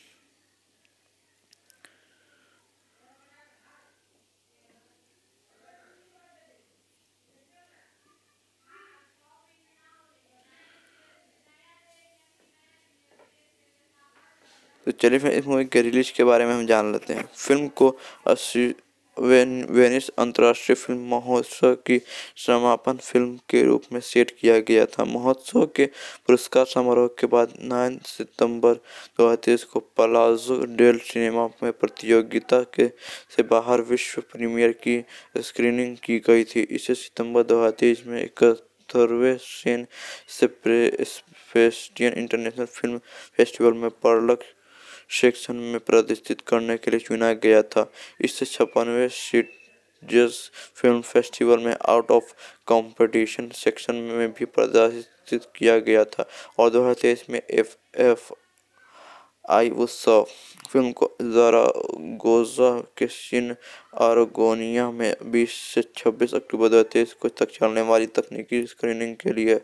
तो चलिए फिर इस मूवी के रिलीज के बारे में हम जान लेते हैं। फिल्म को अस्सी वेन, वेनिस अंतर्राष्ट्रीय फिल्म महोत्सव की समापन फिल्म के रूप में सेट किया गया था। महोत्सव के पुरस्कार समारोह के बाद नौ सितंबर दो हज़ार तेईस को पलाज़ो डेल सिनेमा में प्रतियोगिता के से बाहर विश्व प्रीमियर की स्क्रीनिंग की गई थी। इसे सितंबर दो हज़ार तेईस में इकहत्तरवें San Sebastian international film festival में पर्लक सेक्शन में प्रदर्शित करने के लिए चुना गया था। इससे छप्पनवें सिटजेस फिल्म फेस्टिवल में आउट ऑफ कंपटीशन सेक्शन में भी प्रदर्शित किया गया था और दो हज़ार तेईस में एफ एफ आई उत्सव फिल्म को ज़रागोजा के सिन आरागोनिया में बीस से छब्बीस अक्टूबर दो हज़ार तेईस को तक चलने वाली तकनीकी स्क्रीनिंग के लिए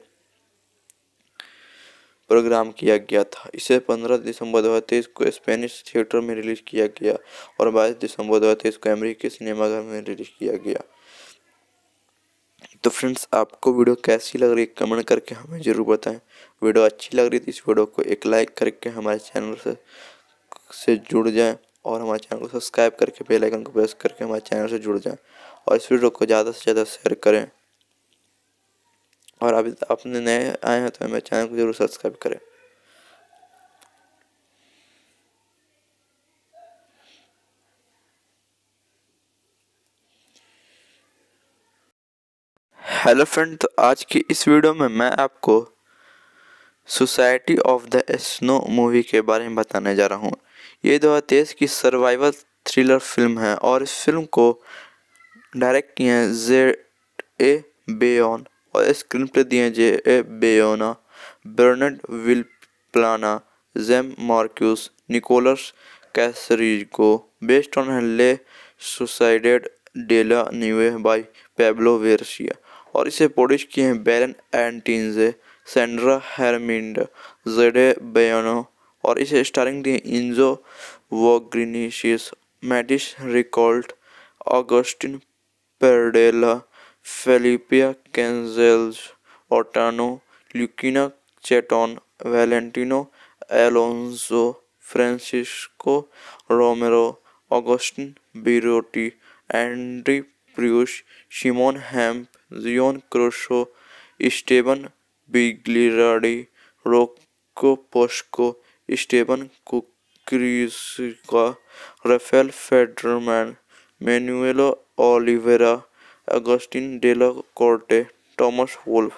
प्रोग्राम किया गया था। इसे पंद्रह दिसंबर दो हज़ार तेईस को स्पेनिश थिएटर में रिलीज किया गया और बाईस दिसंबर दो हज़ार तेईस को अमेरिकी सिनेमाघर में रिलीज किया गया। तो फ्रेंड्स, आपको वीडियो कैसी लग रही है कमेंट करके हमें ज़रूर बताएं। वीडियो अच्छी लग रही थी इस वीडियो को एक लाइक करके हमारे चैनल से से जुड़ जाएं और हमारे चैनल को सब्सक्राइब करके बेल आइकन को प्रेस करके हमारे चैनल से जुड़ जाएं और इस वीडियो को ज़्यादा से ज़्यादा शेयर करें। और अभी आपने नए आए हैं तो हमारे चैनल को जरूर सब्सक्राइब करें। हेलो फ्रेंड, तो आज की इस वीडियो में मैं आपको society of the snow movie के बारे में बताने जा रहा हूँ। ये दो हज़ार तेईस की सर्वाइवल थ्रिलर फिल्म है और इस फिल्म को डायरेक्ट किए हैं जेड ए बेयोन और स्क्रीन प्ले दिए हैं J A Bayona, Bernard Vilaplana, Jaime Marques, Nicolas Casariego, based on La suicided de la न्यूए by Pablo Vierci और इसे प्रोड्यूस किए हैं बैरन एंटिन्जे, सैंड्रा हेरमिंड, जेडे बेयोनो और इसे स्टारिंग दिए Enzo Vogrincic, Matias Recalt, Agustin Pardella, Felipe कैंजेल्स, Otano, Luciano Chatton, Valentino Alonso, Francisco Romero, Agustin Berruti, Andy Pruss, Simon Hempe, Juan Caruso, Esteban Bigliardi, Rocco Posca, Esteban Kukuriczka, Rafael Federman, मैनुएलो Olivera, Agustin Della Corte, Tomas Wolf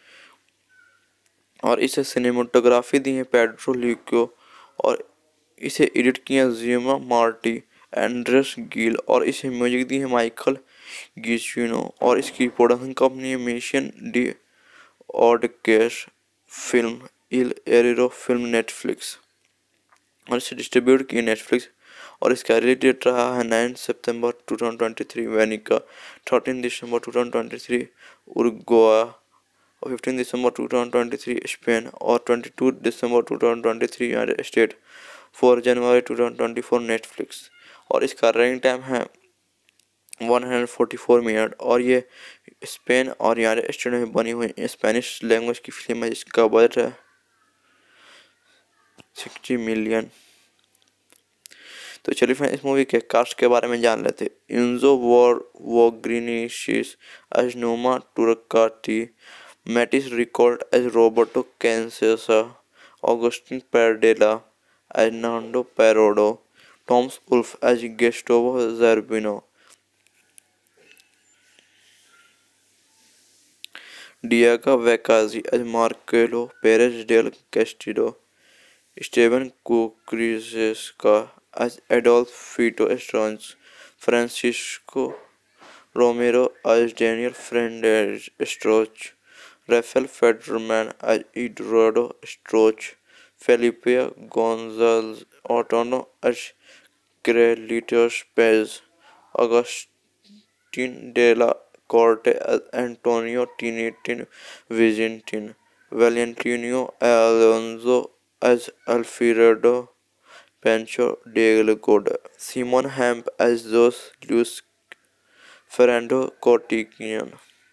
और इसे cinematography दी है Pedro leuco और इसे edit किया जियोमा Marty, Andreas Gill और इसे music दी है Michael Giacchino और इसकी production company Mision de Audaces film El Arriero film Netflix और इसे डिस्ट्रीब्यूट किया नेटफ्लिक्स और इसका रिलीज डेट रहा है नौ सितंबर दो हज़ार तेईस वेनिका, तेरह दिसंबर दो हज़ार तेईस उरुग्वे और पंद्रह दिसंबर दो हज़ार तेईस स्पेन और बाईस दिसंबर दो हज़ार तेईस यूनाइटेड स्टेट, चार जनवरी दो हज़ार चौबीस नेटफ्लिक्स और इसका रनिंग टाइम है एक सौ चौवालीस मिनट और ये स्पेन और यूनाइटेड स्टेट में बनी हुई स्पेनिश लैंग्वेज की फिल्म है जिसका बजट है साठ मिलियन। तो चलिए फिर इस मूवी के कास्ट के बारे में जान लेते हैं। Enzo war वोग्रिनिशिस as Numa Turcatti, Matias Recalt as Roberto Canessa Augustin Perdella as Nando Perodo, Thomas Wolfe as Gustavo Zerbino, Diego Vecchazzi as Marcelo Perez del Castillo, Steven Kukrzyska as Adolf Fito Strauss, Francisco Romero as Daniel Fernandez Strauch, Rafael Federman as Eduardo Strauch, Felipe Gonzalez Otono as Carlitos Pez, Agustin de la Corte as Antonio Tinitin Vigintin, Valentino Alonso as Alfredo Pancho de Goda, Simon Hamp as Jose Luis Fernando Cortigian।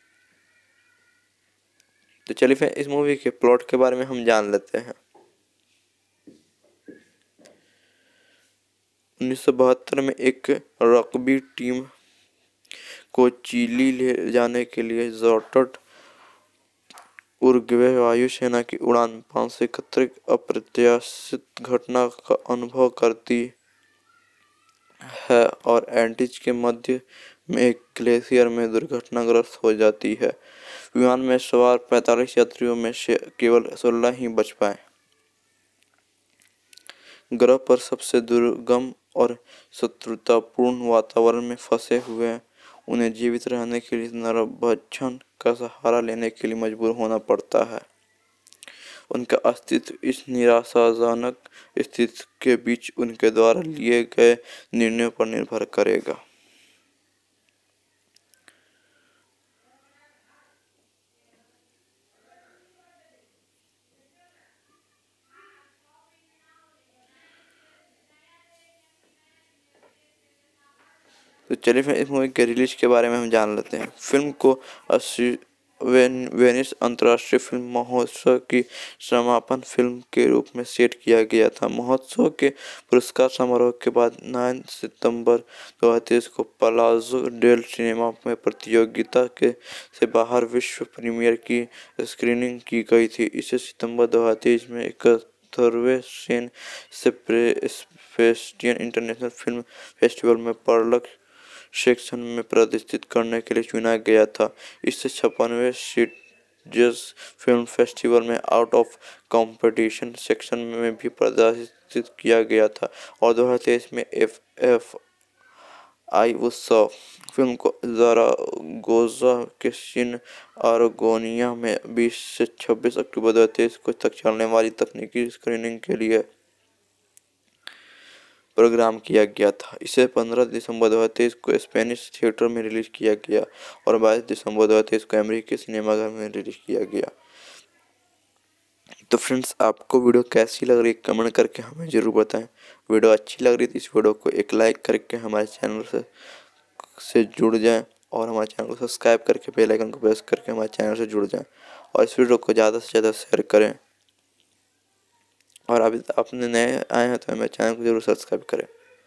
तो चलिए फिर इस movie के plot के बारे में हम जान लेते हैं। उन्नीस सौ बहत्तर में एक रग्बी टीम को चिली ले जाने के लिए जॉर्टट उरुग्वे वायुसेना की उड़ान पाँच सौ इकहत्तर अप्रत्याशित घटना का अनुभव करती है और एंटीज के मध्य में एक ग्लेशियर में दुर्घटनाग्रस्त हो जाती है। विमान में सवार पैंतालीस यात्रियों में से केवल सोलह ही बच पाए। ग्रह पर सबसे दुर्गम और शत्रुतापूर्ण वातावरण में फंसे हुए उन्हें जीवित रहने के लिए नरभक्षण का सहारा लेने के लिए मजबूर होना पड़ता है। उनका अस्तित्व इस निराशाजनक स्थिति के बीच उनके द्वारा लिए गए निर्णयों पर निर्भर करेगा। तो चलिए फिर इस मूवी के रिलीज के बारे में हम जान लेते हैं। फिल्म को अस्सी वेनिस अंतर्राष्ट्रीय फिल्म महोत्सव की समापन फिल्म के रूप में सेट किया गया था। महोत्सव के पुरस्कार समारोह के बाद नौ सितंबर दो हज़ार तेईस को पलाज़ो डेल सिनेमा में प्रतियोगिता के से बाहर विश्व प्रीमियर की स्क्रीनिंग की गई थी। इसे सितंबर दो हज़ार तेईस में इकहत्तरवें San Sebastian international film festival में पर्लक सेक्शन में प्रदर्शित करने के लिए चुना गया था। इससे छप्पनवें सीजर्स फिल्म फेस्टिवल में आउट ऑफ कंपटीशन सेक्शन में भी प्रदर्शित किया गया था और दो हज़ार तेईस में एफ एफ आई उत्सव फिल्म को ज़रागोजा के सिन आरागोनिया में बीस से छब्बीस अक्टूबर दो हज़ार तेईस को तक चलने वाली तकनीकी स्क्रीनिंग के लिए प्रोग्राम किया गया था। इसे पंद्रह दिसंबर दो हज़ार तेईस को स्पेनिश थिएटर में रिलीज किया गया और बाईस दिसंबर दो हज़ार तेईस को अमेरिकी सिनेमाघर में रिलीज किया गया। तो फ्रेंड्स, आपको वीडियो कैसी लग रही है कमेंट करके हमें ज़रूर बताएं। वीडियो अच्छी लग रही थी इस वीडियो को एक लाइक करके हमारे चैनल से से जुड़ जाएं और हमारे चैनल को सब्सक्राइब करके बेल आइकन को प्रेस करके हमारे चैनल से जुड़ जाएं और इस वीडियो को ज़्यादा से ज़्यादा शेयर करें। और अभी आपने नए आए हैं तो मेरे चैनल को जरूर सब्सक्राइब करें।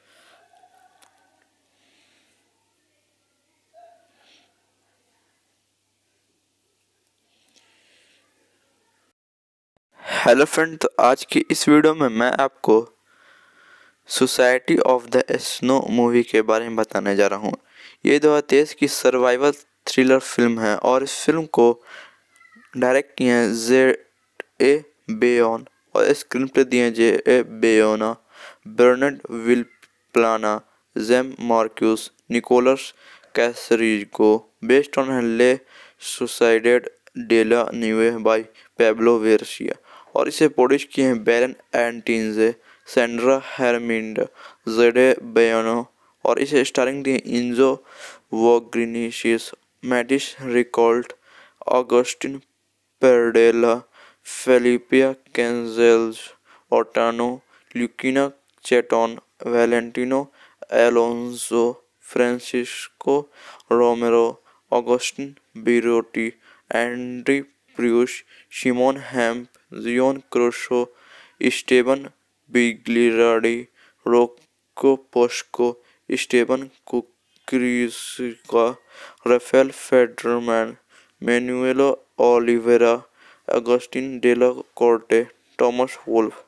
हेलो फ्रेंड, तो आज की इस वीडियो में मैं आपको society of the snow movie के बारे में बताने जा रहा हूँ। ये दो हज़ार तेईस की सर्वाइवल थ्रिलर फिल्म है और इस फिल्म को डायरेक्ट किए हैं जे ए बेयोन और स्क्रीन प्ले दिए J A Bayona, Bernard Vilaplana, Jaime Marques, Nicolas Casariego, based on La suicided de la न्यूए by Pablo Vierci और इसे प्रोड्यूस किए हैं बैरन एंटिन्जे, सैंड्रा हेरमिंड, जेडे बेयोनो और इसे स्टारिंग दिए Enzo Vogrincic, Matias Recalt, Agustin Pardella, Felipe कैंजेल्स, Otano, Luciano Chatton, Valentino Alonso, Francisco Romero, Agustin Berruti, Andy Pruss, Simon Hempe, Juan Caruso, Esteban Bigliardi, Rocco Posca, Esteban Kukuriczka, Rafael Federman, मैनुएलो Olivera, Agustin Della Corte, Tomas Wolf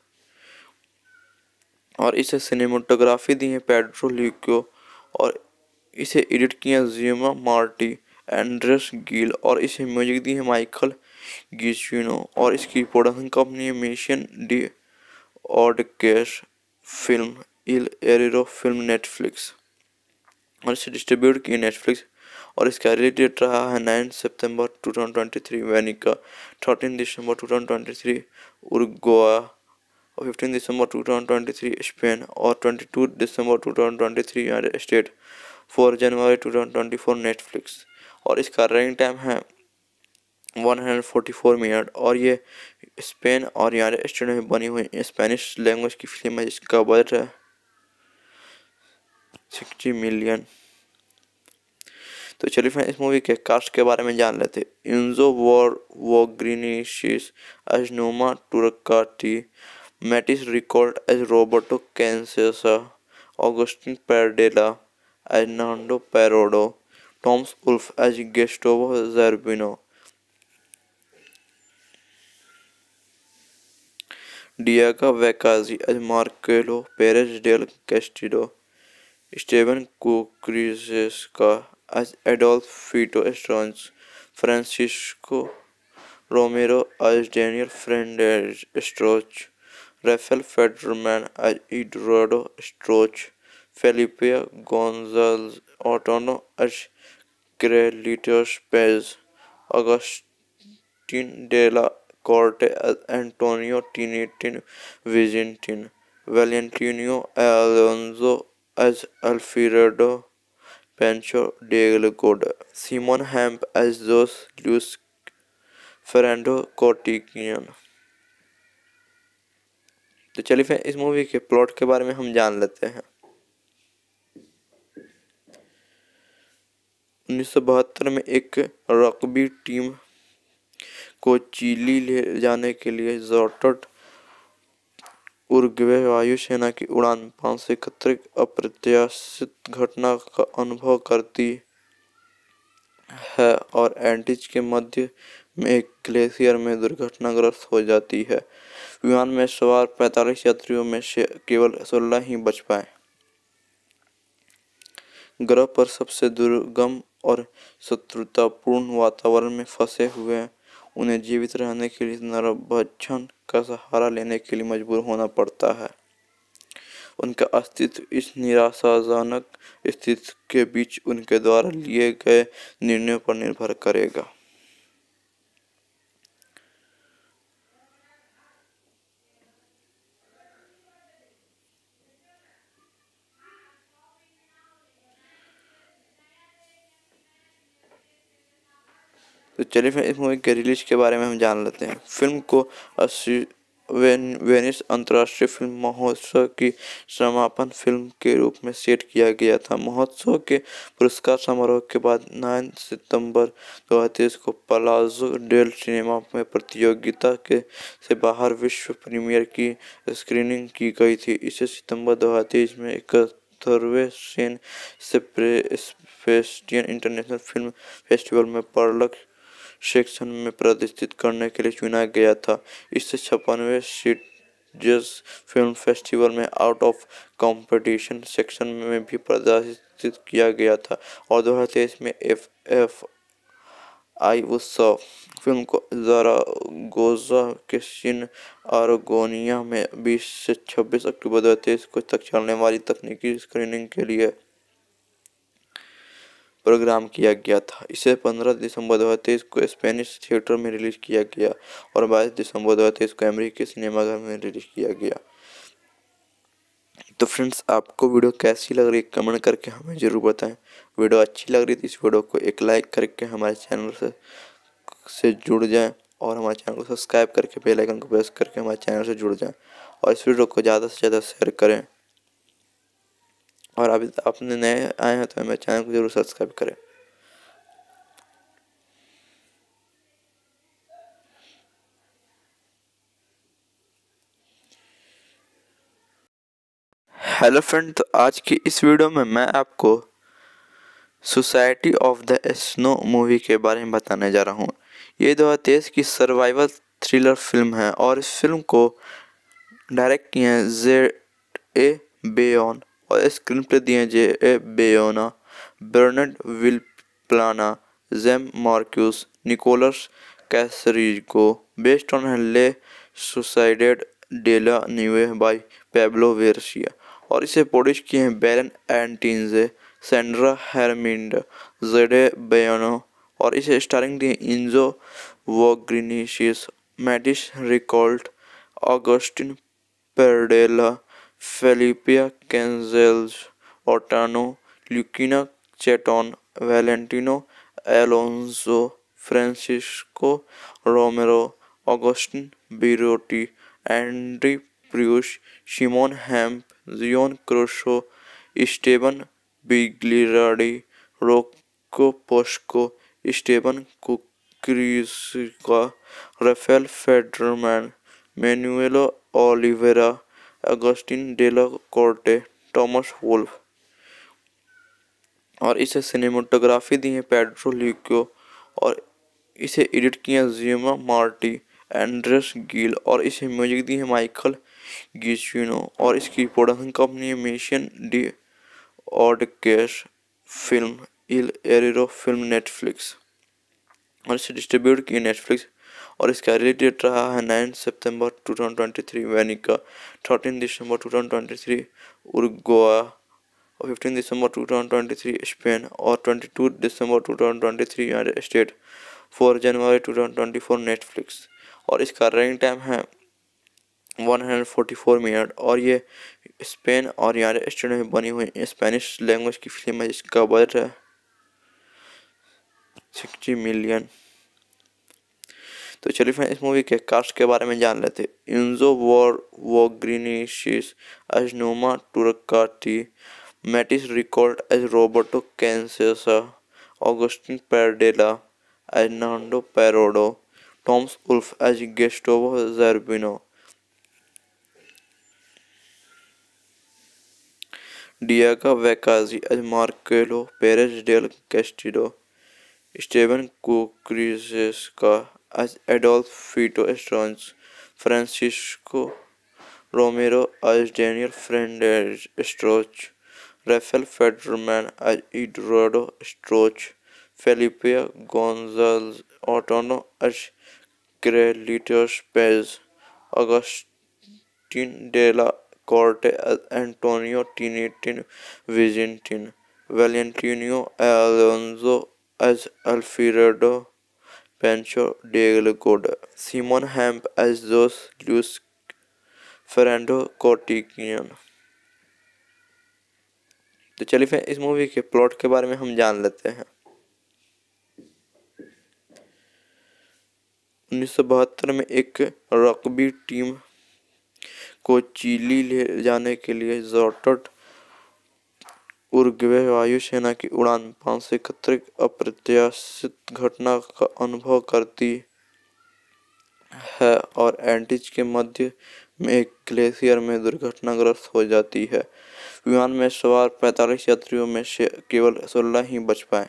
और इसे cinematography दी है Pedro leuco और इसे edit किया जिमा Marty Andreas Gill और इसे music दी है माइकल गिचिनो और इसकी प्रोडक्शन कंपनी है Mision de Audaces film El Arriero film Netflix और इसे डिस्ट्रीब्यूट की नेटफ्लिक्स और इसका रिलीज डेट रहा है नाइन सितंबर two thousand twenty three वेनिका thirteen दिसंबर two thousand twenty three Uruguay और फिफ्टीन दिसंबर two thousand twenty three Spain और ट्वेंटी टू दिसंबर two thousand twenty three United State four जनवरी two thousand twenty four Netflix और इसका running time है one hundred forty four minute और ये स्पेन और यूनाइटेड स्टेट में बनी हुई स्पेनिश लैंग्वेज की फिल्म है जिसका बजट है सिक्सटी मिलियन। तो चलिए फिर इस मूवी के कास्ट के बारे में जान लेते हैं। Enzo war वोग्रिनिशिस as Numa Turcatti, Matias Recalt as Roberto Canessa, Agustin Pardella as Nando Parrado, Tomas Wolf as Gustavo Zerbino, Diego Vegezzi as Marcelo Perez del Castillo, Esteban Kukuriczka as Adolf Fito Strauch, Francisco Romero as Daniel Fernandez Strauch, Rafael Federman as Eduardo Strauch, Felipe Gonzales Otano as Carlitos Paez, Agustin Della Corte as Antonio Tinitin Vigintin, Valentino Alonso as Alfredo Pancho Delgado, Simon Hamp as Jose Luis Fernando Cortigian। तो चलिए फिर इस movie के plot के बारे में हम जान लेते हैं। उन्नीस सौ बहत्तर में एक रग्बी टीम को चिली ले जाने के लिए ज़ॉर्टट उरुग्वे वायुसेना की उड़ान पाँच सौ इकहत्तर अप्रत्याशित घटना का अनुभव करती है और एंटीज के मध्य में एक ग्लेशियर में दुर्घटनाग्रस्त हो जाती है। विमान में सवार पैंतालीस यात्रियों में से केवल सोलह ही बच पाए। ग्रह पर सबसे दुर्गम और शत्रुतापूर्ण वातावरण में फंसे हुए उन्हें जीवित रहने के लिए नरभक्षण का सहारा लेने के लिए मजबूर होना पड़ता है। उनका अस्तित्व इस निराशाजनक स्थिति के बीच उनके द्वारा लिए गए निर्णयों पर निर्भर करेगा। तो चलिए फिर इस मूवी के रिलीज के बारे में हम जान लेते हैं। फिल्म को अस्सी वेनिस अंतर्राष्ट्रीय फिल्म महोत्सव की समापन फिल्म के रूप में सेट किया गया था। महोत्सव के पुरस्कार समारोह के बाद नौ सितंबर दो हज़ार तेईस को पलाज़ो डेल सिनेमा में प्रतियोगिता के से बाहर विश्व प्रीमियर की स्क्रीनिंग की गई थी। इसे सितंबर दो हज़ार तेईस में इकहत्तरवें San Sebastian international film festival में पर्लक सेक्शन में प्रदर्शित करने के लिए चुना गया था। इससे छप्पनवें सीजर्स फिल्म फेस्टिवल में आउट ऑफ कंपटीशन सेक्शन में भी प्रदर्शित किया गया था और दो हज़ार तेईस में एफ एफ आई उत्सव फिल्म को ज़रागोजा के सिन आरागोनिया में बीस से छब्बीस अक्टूबर दो हज़ार तेईस को तक चलने वाली तकनीकी स्क्रीनिंग के लिए प्रोग्राम किया गया था। इसे पंद्रह दिसंबर दो हज़ार तेईस को स्पेनिश थिएटर में रिलीज किया गया और बाईस दिसंबर दो हज़ार तेईस को अमेरिकी सिनेमाघर में रिलीज किया गया। तो फ्रेंड्स, आपको वीडियो कैसी लग रही है कमेंट करके हमें ज़रूर बताएं। वीडियो अच्छी लग रही थी इस वीडियो को एक लाइक करके हमारे चैनल से से जुड़ जाएं और हमारे चैनल को सब्सक्राइब करके बेल आइकन को प्रेस करके हमारे चैनल से जुड़ जाएं और इस वीडियो को ज़्यादा से ज़्यादा शेयर करें। और अभी आपने नए आए हैं तो मेरे चैनल को जरूर सब्सक्राइब करें। हेलो फ्रेंड, तो आज की इस वीडियो में मैं आपको society of the snow movie के बारे में बताने जा रहा हूँ। ये दो हज़ार तेईस की सर्वाइवल थ्रिलर फिल्म है और इस फिल्म को डायरेक्ट किए हैं जे ए बेयोन और स्क्रीन प्ले दिए हैं J A Bayona, Bernard Vilaplana, Jaime Marques, Nicolas Casariego, based on La suicided de la न्यूए by Pablo Vierci और इसे प्रोड्यूस किए हैं बैरन एंटिन्जे, सैंड्रा हेरमिंड, जेडे बेयोनो और इसे स्टारिंग दिए Enzo Vogrincic, Matias Recalt, Agustin Pardella, Felipe कैंजेल्स, Otano, Luciano Chatton, Valentino Alonso, Francisco Romero, Agustin Berruti, Andy Pruss, Simon Hempe, Juan Caruso, Esteban Bigliardi, Rocco Posca, Esteban Kukuriczka, Rafael Federman, मैनुएलो Olivera, Agustin Della Corte, Tomas Wolf और इसे cinematography दी है Pedro leuco और इसे edit किया जियोमा Marty, Andreas Gill और इसे music दी है Michael Giacchino और इसकी प्रोडक्शन कंपनी है Mision de Audaces film, El Arriero film, Netflix और इसे डिस्ट्रीब्यूट किया नेटफ्लिक्स और इसका रिलीज डेट रहा है नाइन सितंबर two thousand twenty three वेनिका, thirteen दिसंबर two thousand twenty three Uruguay और फिफ्टीन दिसंबर two thousand twenty three Spain और ट्वेंटी टू दिसंबर two thousand twenty three United State, four जनवरी two thousand twenty four Netflix और इसका running time है one hundred forty four minute और ये स्पेन और यूनाइटेड स्टेट में बनी हुई स्पेनिश लैंग्वेज की फिल्म है जिसका बजट है सिक्सटी मिलियन। तो चलिए फ्रेंड इस मूवी के कास्ट के बारे में जान लेते हैं। Enzo war वोग्रिनिशिस as Numa Turcatti, Matias Recalt as Roberto Canessa, Agustin Pardella as Nando Parrado, Tomas Wolf as Gustavo Zerbino, Diego Vegezzi as Marcelo Perez del Castillo, Esteban Kukuriczka as Adolf Fito Strauss, Francisco Romero as Daniel Fernandez Strauch, Rafael Federman as Eduardo Strauch, Felipe Gonzalez Otono as Carlitos Pez, Agustin de la Corte as Antonio Tinitin Vigintin, Valentino Alonso as Alfredo Pancho Delgado, Simon Hamp as Jose Luis Fernando Cortigian। तो चलिए फिर इस movie के plot के बारे में हम जान लेते हैं। उन्नीस सौ बहत्तर में एक रग्बी टीम को चिली ले जाने के लिए ज़ॉर्टट उरुग्वे वायुसेना की उड़ान पाँच सौ इकहत्तर अप्रत्याशित घटना का अनुभव करती है और एंटीज के मध्य में एक ग्लेशियर में दुर्घटनाग्रस्त हो जाती है। विमान में सवार पैंतालीस यात्रियों में से केवल सोलह ही बच पाए।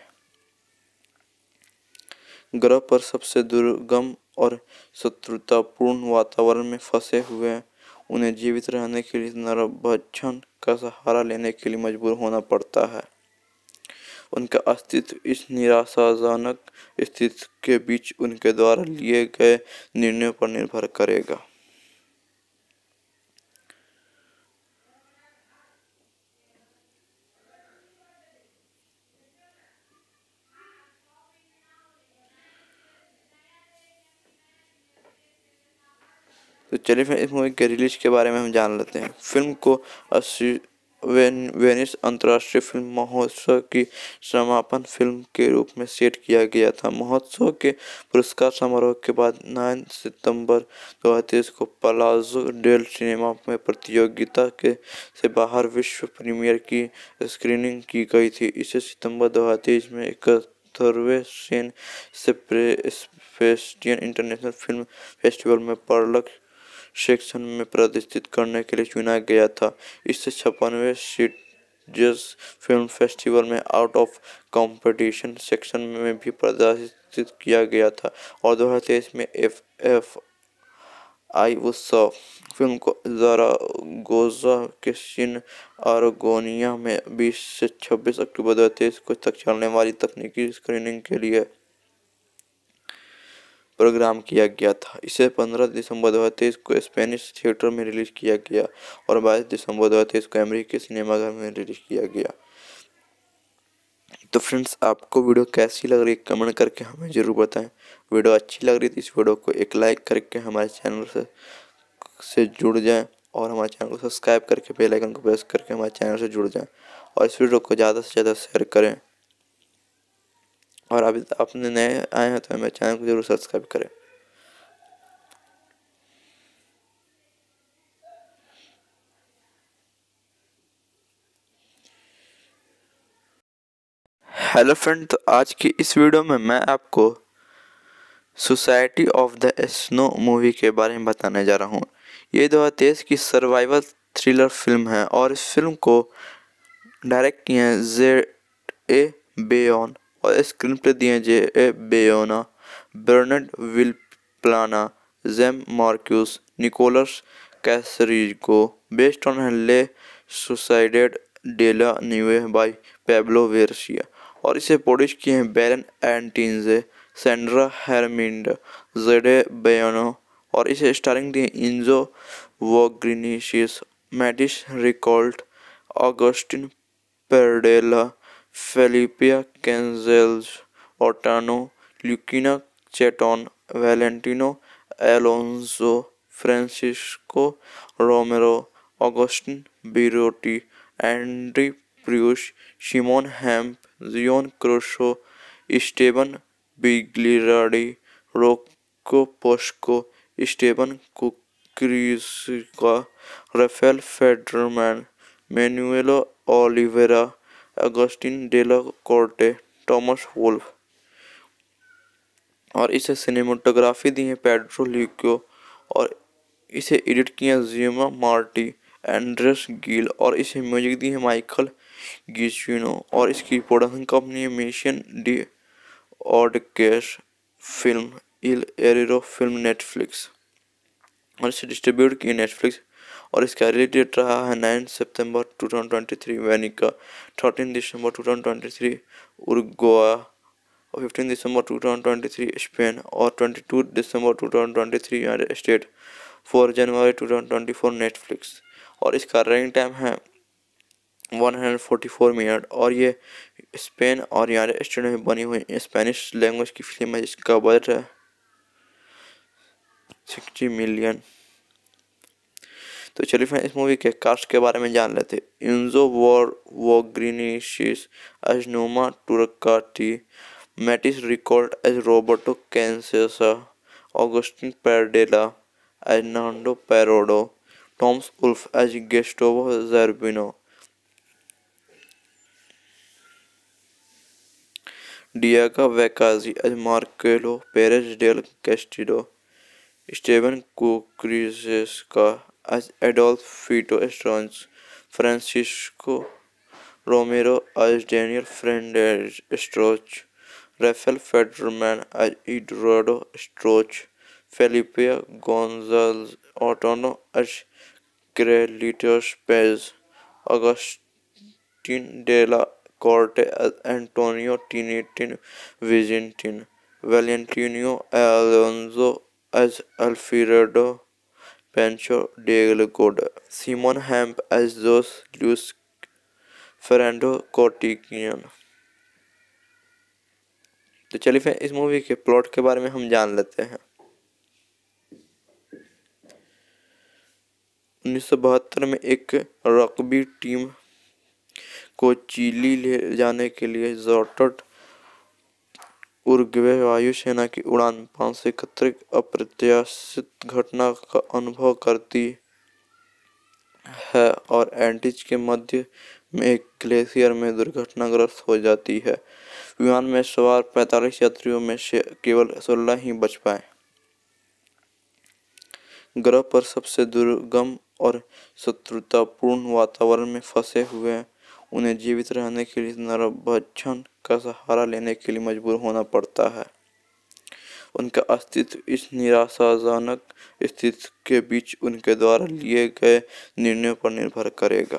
ग्रह पर सबसे दुर्गम और शत्रुतापूर्ण वातावरण में फंसे हुए उन्हें जीवित रहने के लिए नरभक्षण का सहारा लेने के लिए मजबूर होना पड़ता है। उनका अस्तित्व इस निराशाजनक स्थिति के बीच उनके द्वारा लिए गए निर्णयों पर निर्भर करेगा। तो चलिए फिर इस मूवी के रिलीज के बारे में हम जान लेते हैं। फिल्म को अस्सी वेनिस अंतर्राष्ट्रीय फिल्म महोत्सव की समापन फिल्म के रूप में सेट किया गया था। महोत्सव के पुरस्कार समारोह के बाद नौ सितंबर दो हज़ार तेईस को पलाज़ो डेल सिनेमा में प्रतियोगिता के से बाहर विश्व प्रीमियर की स्क्रीनिंग की गई थी। इसे सितंबर दो हज़ार तेईस में इकहत्तरवें San Sebastian international film festival में पर्लक सेक्शन में प्रदर्शित करने के लिए चुना गया था। इससे छप्पनवें सीजर्स फिल्म फेस्टिवल में आउट ऑफ कंपटीशन सेक्शन में भी प्रदर्शित किया गया था और दो हज़ार तेईस में एफ एफ आईवुसो फिल्म को ज़रागोजा के सिन आरागोनिया में बीस से छब्बीस अक्टूबर दो हज़ार तेईस को तक चलने वाली तकनीकी स्क्रीनिंग के लिए प्रोग्राम किया गया था। इसे पंद्रह दिसंबर दो हज़ार तेईस को स्पेनिश थिएटर में रिलीज किया गया और बाईस दिसंबर दो हज़ार तेईस को अमेरिकी सिनेमाघर में रिलीज किया गया। तो फ्रेंड्स, आपको वीडियो कैसी लग रही है कमेंट करके हमें ज़रूर बताएं। वीडियो अच्छी लग रही थी इस वीडियो को एक लाइक करके हमारे चैनल से से जुड़ जाएं और हमारे चैनल को सब्सक्राइब करके बेल आइकन को प्रेस करके हमारे चैनल से जुड़ जाएं और इस वीडियो को ज़्यादा से ज़्यादा शेयर करें। और अभी आपने नए आए हैं तो हमारे चैनल को जरूर सब्सक्राइब करें। हेलो फ्रेंड, तो आज की इस वीडियो में मैं आपको society of the snow movie के बारे में बताने जा रहा हूँ। ये दो हज़ार तेईस की सर्वाइवल थ्रिलर फिल्म है और इस फिल्म को डायरेक्ट किए हैं जे ए बेयोन और स्क्रीन प्ले दिए J A Bayona, Bernard Vilaplana, Jaime Marques, Nicolas Casariego, based on La suicided de la न्यूए by Pablo Vierci और इसे प्रोड्यूस किए हैं बैरन एंटिन्जे, सैंड्रा हेरमिंड, जेडे बेयोनो और इसे स्टारिंग दिए Enzo Vogrincic, Matias Recalt, Agustin Pardella, Felipe कैंजेल्स, Otano, Luciano Chatton, Valentino Alonso, Francisco Romero, Agustin Berruti, Andy Pruss, Simon Hempe, Juan Caruso, Esteban Bigliardi, Rocco Posca, Esteban Kukuriczka, Rafael Federman, मैनुएलो Olivera, Agustin Della Corte, Tomas Wolf और इसे cinematography दी है Pedro leuco और इसे edit किया जियोमा Marty, Andreas Gill और इसे music दी है Michael Giacchino और इसकी प्रोडक्शन कंपनी है Mision de Audaces film, El Arriero film, Netflix और इसे डिस्ट्रीब्यूट किया नेटफ्लिक्स और इसका रिलीज डेट रहा है नौ सितंबर दो हज़ार तेईस वेनिका, तेरह दिसंबर दो हज़ार तेईस उरुग्वे और पंद्रह दिसंबर दो हज़ार तेईस स्पेन और बाईस दिसंबर दो हज़ार तेईस यूनाइटेड स्टेट, चार जनवरी दो हज़ार चौबीस नेटफ्लिक्स और इसका रनिंग टाइम है एक सौ चौवालीस मिनट और ये स्पेन और यूनाइटेड स्टेट में बनी हुई स्पेनिश लैंग्वेज की फिल्म है जिसका बजट है साठ मिलियन। तो चलिए फ्रेंड्स, इस मूवी के कास्ट के बारे में जान लेते हैं। Enzo war वोग्रिनिशिस as Numa Turcatti, Matias Recalt as Roberto Canessa, Agustin Pardella as Nando Parrado, Tomas Wolf as Gustavo Zerbino, Diego Vegezzi as Marcelo Perez del Castillo, Esteban Kukuriczka as Adolf Fito Estrange, Francisco Romero as Daniel Fernandez Stroch, Rafael Federman as Eduardo Stroch, Felipe Gonzalez Otono as Carlitos Pez, Agustin de la Corte as Antonio Tinitin Vigintin, Valentino Alonso as Alfredo Pancho Delgado, Simon Hamp as Jose Luis Fernando Cortigian। तो चलिए फिर इस movie के plot के बारे में हम जान लेते हैं। उन्नीस सौ बहत्तर में एक रग्बी टीम को चिली ले जाने के लिए ज़ॉर्टट उरुग्वे वायुसेना की उड़ान पाँच सौ इकहत्तर अप्रत्याशित घटना का अनुभव करती है और एंटीज के मध्य में एक ग्लेशियर में दुर्घटनाग्रस्त हो जाती है। विमान में सवार पैंतालीस यात्रियों में से केवल सोलह ही बच पाए। ग्रह पर सबसे दुर्गम और शत्रुतापूर्ण वातावरण में फंसे हुए उन्हें जीवित रहने के लिए नरभक्षण का सहारा लेने के लिए मजबूर होना पड़ता है। उनका अस्तित्व इस निराशाजनक स्थिति के बीच उनके द्वारा लिए गए निर्णयों पर निर्भर करेगा।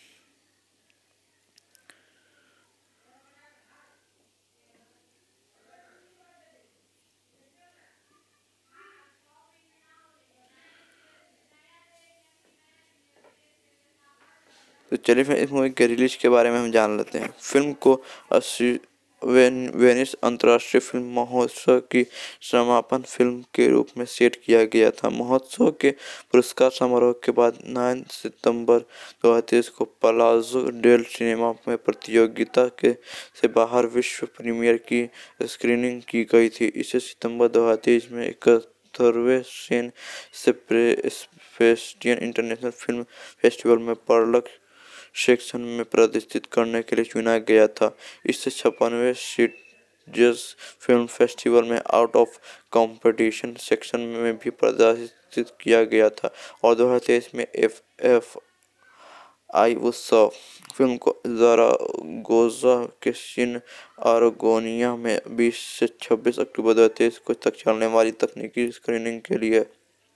तो चलिए फिर इस मूवी के रिलीज के बारे में हम जान लेते हैं। फिल्म को अस्सी वेन, वेनिस अंतर्राष्ट्रीय फिल्म महोत्सव की समापन फिल्म के रूप में सेट किया गया था। महोत्सव के पुरस्कार समारोह के बाद नौ सितंबर दो हज़ार तेईस को पलाज़ो डेल सिनेमा में प्रतियोगिता के से बाहर विश्व प्रीमियर की स्क्रीनिंग की गई थी। इसे सितंबर दो हज़ार तेईस में इकहत्तरवें San Sebastian international film festival में पर्लक सेक्शन में प्रदर्शित करने के लिए चुना गया था। इससे छप्पनवें सीजर्स फिल्म फेस्टिवल में आउट ऑफ कंपटीशन सेक्शन में भी प्रदर्शित किया गया था और दो हज़ार तेईस में एफ एफ आई उत्सव फिल्म को ज़रागोजा के सिन आरागोनिया में बीस से छब्बीस अक्टूबर दो हज़ार तेईस को तक चलने वाली तकनीकी स्क्रीनिंग के लिए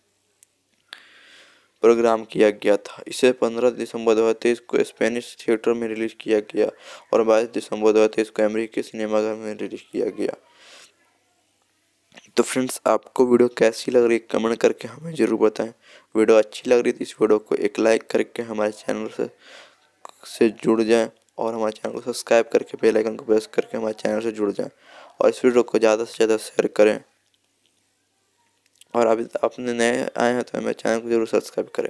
प्रोग्राम किया गया था। इसे पंद्रह दिसंबर दो हज़ार तेईस को स्पेनिश थिएटर में रिलीज किया गया और बाईस दिसंबर दो हज़ार तेईस को अमेरिकी सिनेमाघर में रिलीज किया गया। तो फ्रेंड्स, आपको वीडियो कैसी लग रही है कमेंट करके हमें ज़रूर बताएं। वीडियो अच्छी लग रही थी इस वीडियो को एक लाइक करके हमारे चैनल से से जुड़ जाएं और हमारे चैनल को सब्सक्राइब करके बेल आइकन को प्रेस करके हमारे चैनल से जुड़ जाएं और इस वीडियो को ज़्यादा से ज़्यादा शेयर करें। और अभी आपने नए आए हैं तो हमारे चैनल को जरूर सब्सक्राइब करें।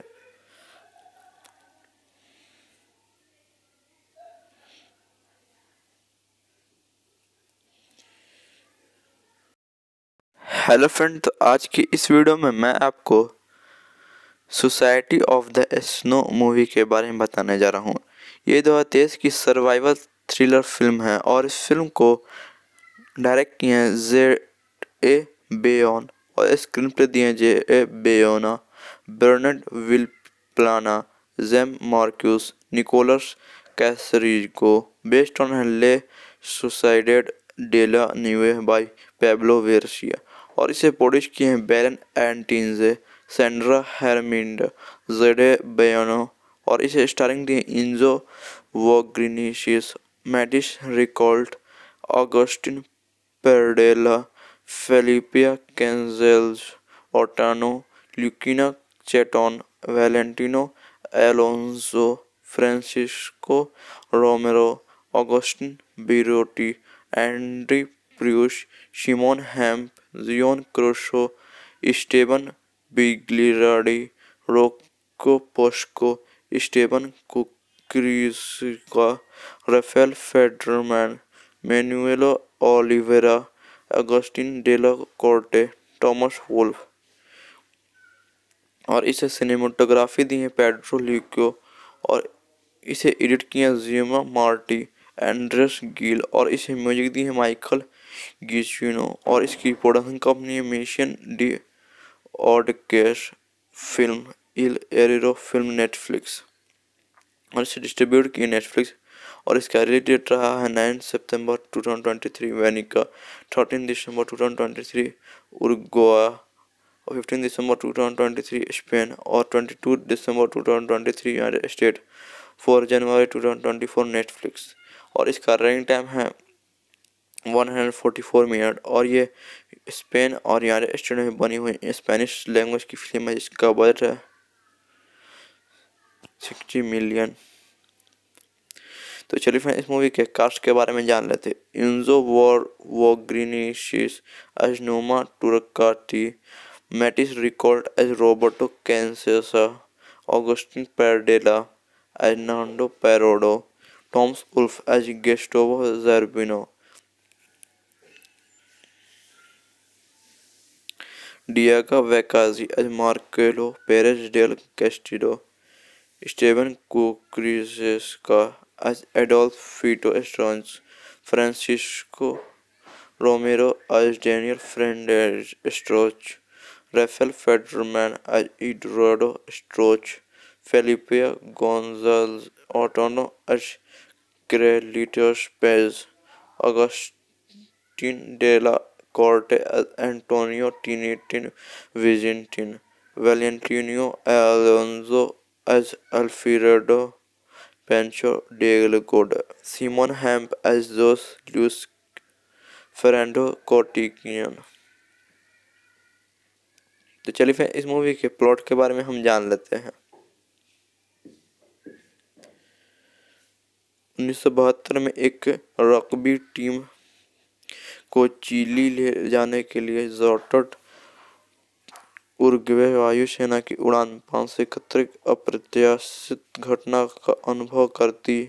हेलो फ्रेंड, तो आज की इस वीडियो में मैं आपको society of the snow movie के बारे में बताने जा रहा हूँ। ये दो हज़ार तेईस की सर्वाइवल थ्रिलर फिल्म है और इस फिल्म को डायरेक्ट किए हैं जेड ए बेयोन और स्क्रीन प्ले दिए हैं J A Bayona, Bernard Vilaplana, Jaime Marques, Nicolas Casariego, based on La suicided de la न्यूए by Pablo Vierci और इसे प्रोड्यूस किए हैं बैरन एंटिन्जे, सैंड्रा हेरमिंड, जेडे बेयोनो और इसे स्टारिंग दिए Enzo Vogrincic, Matias Recalt, Agustin Pardella, Felipe कैंजेल्स, Otano, Luciano Chatton, Valentino Alonso, Francisco Romero, Agustin Berruti, Andy Pruss, Simon Hempe, Juan Caruso, Esteban Bigliardi, Rocco Posca, Esteban Kukuriczka, Rafael Federman, मैनुएलो Olivera, Agustin Della Corte, Tomas Wolf और इसे cinematography दी है Pedro leuco और इसे edit किया जियोमा Marty, Andreas Gill और इसे music दी है Michael Giacchino और इसकी production company Mision de Audaces film El Arriero film Netflix और इसे डिस्ट्रीब्यूट किया नेटफ्लिक्स और इसका रिलीज डेट रहा है नौ सितंबर दो हज़ार तेईस वेनिका, तेरह दिसंबर दो हज़ार तेईस उरुग्वे और पंद्रह दिसंबर दो हज़ार तेईस स्पेन और बाईस दिसंबर दो हज़ार तेईस यूनाइटेड स्टेट, चार जनवरी दो हज़ार चौबीस नेटफ्लिक्स और इसका रनिंग टाइम है एक सौ चौवालीस मिनट और ये स्पेन और यूनाइटेड स्टेट में बनी हुई स्पेनिश लैंग्वेज की फिल्म है जिसका बजट है साठ मिलियन। तो चलिए फिर इस मूवी के कास्ट के बारे में जान लेते हैं। Enzo war वोग्रिनिशिस as Numa Turcatti, Matias Recalt as Roberto Canessa, Agustin Pardella as Nando Parrado, Tomas Wolf as Gustavo Zerbino, Diego Vegezzi as Marcelo Perez del Castillo, Esteban Kukuriczka as Adolf Fito Strauss, Francisco Romero as Daniel Fernandez Strauss, Rafael Federman as Eduardo Strauss, Felipe Gonzalez Otono as Carlitos Pez, Agustin de la Corte as Antonio Tintin Vigintin, Valentino Alonso as Alfredo Pancho de Goda, Simon Hamp as Jose Luis Fernando Cortigian। तो चलिए फिर इस movie के plot के बारे में हम जान लेते हैं। उन्नीस सौ बहत्तर में एक रग्बी टीम को चिली ले जाने के लिए जॉर्टट उरुग्वे वायुसेना की उड़ान पाँच सौ इकहत्तर अप्रत्याशित घटना का अनुभव करती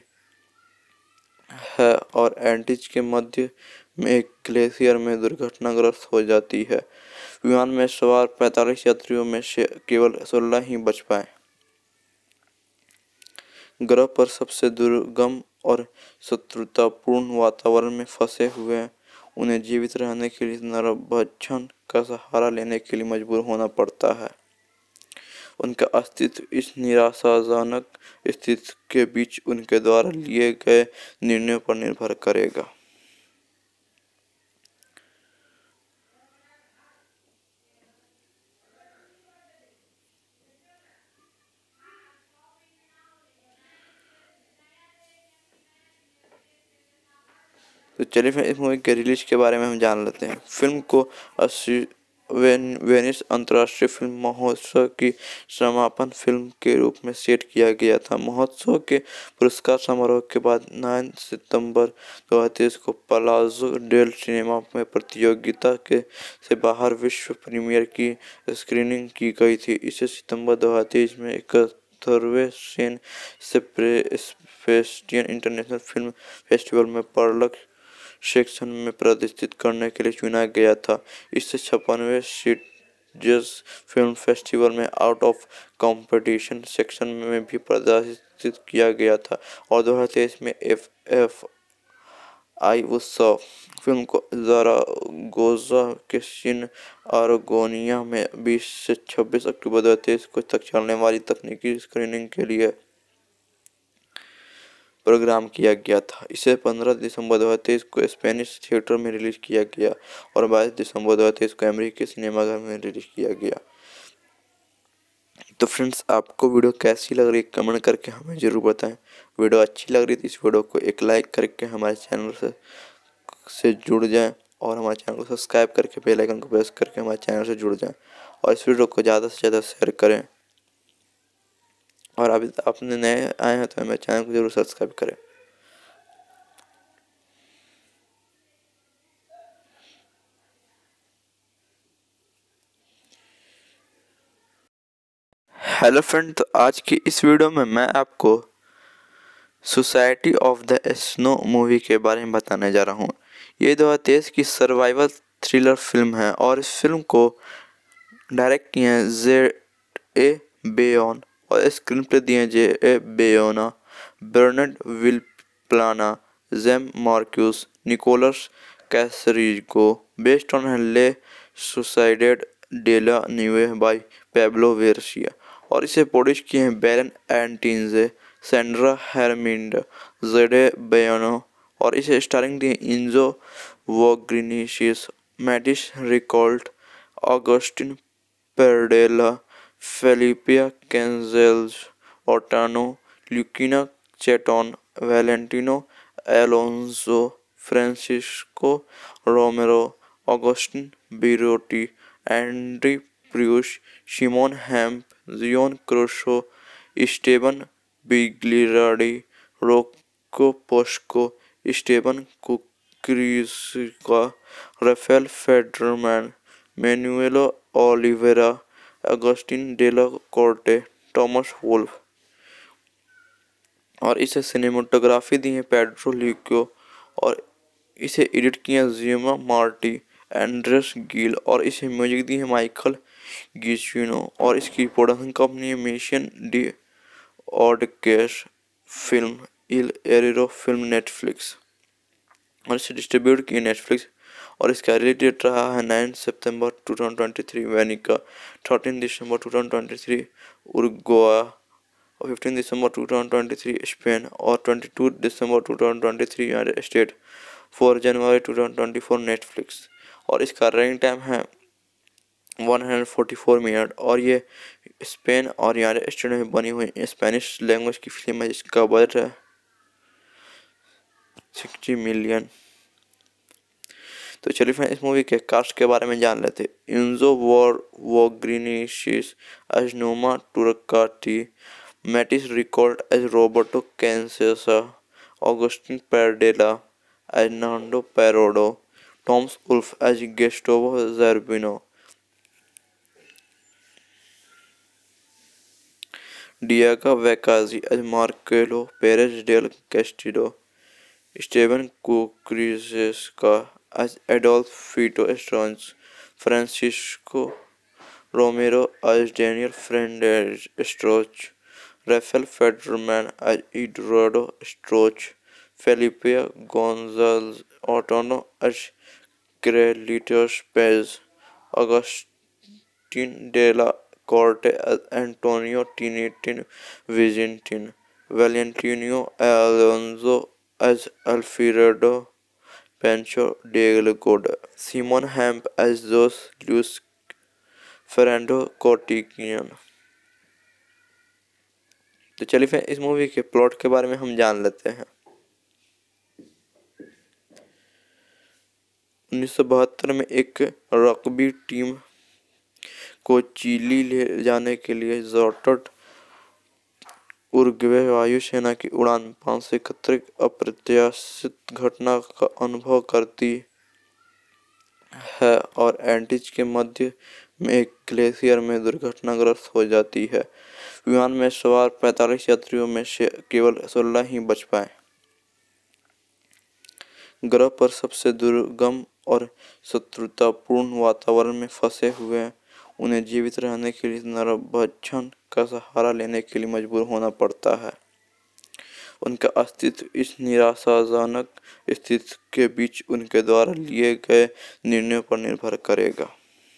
है और एंटीज के मध्य में एक ग्लेशियर में दुर्घटनाग्रस्त हो जाती है। विमान में सवार पैंतालीस यात्रियों में से केवल सोलह ही बच पाए। ग्रह पर सबसे दुर्गम और शत्रुतापूर्ण वातावरण में फंसे हुए उन्हें जीवित रहने के लिए नरभक्षण का सहारा लेने के लिए मजबूर होना पड़ता है। उनका अस्तित्व इस निराशाजनक स्थिति के बीच उनके द्वारा लिए गए निर्णयों पर निर्भर करेगा। तो चलिए फिर इस मूवी के रिलीज के बारे में हम जान लेते हैं। फिल्म को अस्सी वेनिस अंतर्राष्ट्रीय फिल्म महोत्सव की समापन फिल्म के रूप में सेट किया गया था। महोत्सव के पुरस्कार समारोह के बाद नौ सितंबर दो हज़ार तेईस को पलाज़ो डेल सिनेमा में प्रतियोगिता के से बाहर विश्व प्रीमियर की स्क्रीनिंग की गई थी। इसे सितंबर दो हज़ार तेईस में इकहत्तरवें San Sebastian international film festival में पर्लक सेक्शन में प्रदर्शित करने के लिए चुना गया था। इससे छप्पनवें सीजर्स फिल्म फेस्टिवल में आउट ऑफ कंपटीशन सेक्शन में भी प्रदर्शित किया गया था और दो हज़ार तेईस में एफ एफ आई उत्सव फिल्म को ज़रागोजा के सिन आरागोनिया में बीस से छब्बीस अक्टूबर दो हज़ार तेईस को तक चलने वाली तकनीकी स्क्रीनिंग के लिए प्रोग्राम किया गया था। इसे पंद्रह दिसंबर दो हज़ार तेईस को स्पेनिश थिएटर में रिलीज किया गया और बाईस दिसंबर दो हज़ार तेईस को अमेरिकी सिनेमाघर में रिलीज किया गया। तो फ्रेंड्स, आपको वीडियो कैसी लग रही है कमेंट करके हमें ज़रूर बताएं। वीडियो अच्छी लग रही थी इस वीडियो को एक लाइक करके हमारे चैनल से से जुड़ जाएं और हमारे चैनल को सब्सक्राइब करके बेल आइकन को प्रेस करके हमारे चैनल से जुड़ जाएं और इस वीडियो को ज़्यादा से ज़्यादा शेयर करें। और अभी आपने नए आए हैं तो हमारे चैनल को जरूर सब्सक्राइब करें। हेलो फ्रेंड, तो आज की इस वीडियो में मैं आपको society of the snow movie के बारे में बताने जा रहा हूँ। ये दो हज़ार तेईस की सर्वाइवल थ्रिलर फिल्म है और इस फिल्म को डायरेक्ट किए हैं जे ए बेयोन और स्क्रीन प्ले दिए J A Bayona, Bernard Vilaplana, Jaime Marques, Nicolas Casariego, based on La suicided de la न्यूए by Pablo Vierci और इसे प्रोड्यूस किए हैं बैरन एंटिन्जे, सैंड्रा हेरमिंड, जेडे बेयोनो और इसे स्टारिंग दिए Enzo Vogrincic, Matias Recalt, Agustin Pardella, Felipe कैंजेल्स, Otano, Luciano Chatton, Valentino Alonso, Francisco Romero, Agustin Berruti, Andy Pruss, Simon Hempe, Juan Caruso, Esteban Bigliardi, Rocco Posca, Esteban Kukuriczka, Rafael Federman, मैनुएलो Olivera, Agustin Della Corte, Tomas Wolf और इसे cinematography दी है Pedro leuco और इसे edit किया जियोमा Marty, Andreas Gill और इसे music दी है Michael Giacchino और इसकी प्रोडक्शन कंपनी है Mision de Audaces film El Arriero film Netflix और इसे डिस्ट्रीब्यूट की नेटफ्लिक्स और इसका रिलीज डेट रहा है नौ सितंबर दो हज़ार तेईस वेनिका, तेरह दिसंबर दो हज़ार तेईस उरुग्वे और पंद्रह दिसंबर दो हज़ार तेईस स्पेन और बाईस दिसंबर दो हज़ार तेईस यूनाइटेड स्टेट, चार जनवरी दो हज़ार चौबीस नेटफ्लिक्स और इसका रनिंग टाइम है one hundred forty four minute और ये स्पेन और यूनाइटेड स्टेट में बनी हुई स्पेनिश लैंग्वेज की फिल्म है जिसका बजट है सिक्सटी मिलियन। तो चलिए फिर इस मूवी के कास्ट के बारे में जान लेते हैं। Enzo war वोग्रिनिशिस as Numa Turcatti, Matias Recalt as Roberto Canessa, Agustin Pardella as Nando Parrado, Tomas Wolf as Gustavo Zerbino, Diego Vegezzi as Marcelo Perez del Castillo, Esteban Kukuriczka as Adolf Fito Strauch, Francisco Romero as Daniel Fernandez Strauch, Rafael Federman as Eduardo Strauch, Felipe Gonzales Otano as Carlitos Paez, Agustin Della Corte as Antonio Tinitin Vigintin, Valentino Alonso as Alfredo Pancho de Goda, Simon Hamp as Jose Luis Fernando Cortigian। तो चलिए फिर इस movie के plot के बारे में हम जान लेते हैं। उन्नीस सौ बहत्तर में एक रग्बी टीम को चिली ले जाने के लिए ज़ॉर्टट उरुग्वे वायुसेना की उड़ान पाँच सौ इकहत्तर अप्रत्याशित घटना का अनुभव करती है और एंटीज के मध्य में एक ग्लेशियर में दुर्घटनाग्रस्त हो जाती है। विमान में सवार पैंतालीस यात्रियों में से केवल सोलह ही बच पाए। ग्रह पर सबसे दुर्गम और शत्रुतापूर्ण वातावरण में फंसे हुए उन्हें जीवित रहने के लिए नरभक्षण का सहारा लेने के लिए मजबूर होना पड़ता है। उनका अस्तित्व इस निराशाजनक स्थिति के बीच उनके द्वारा लिए गए निर्णयों पर निर्भर करेगा।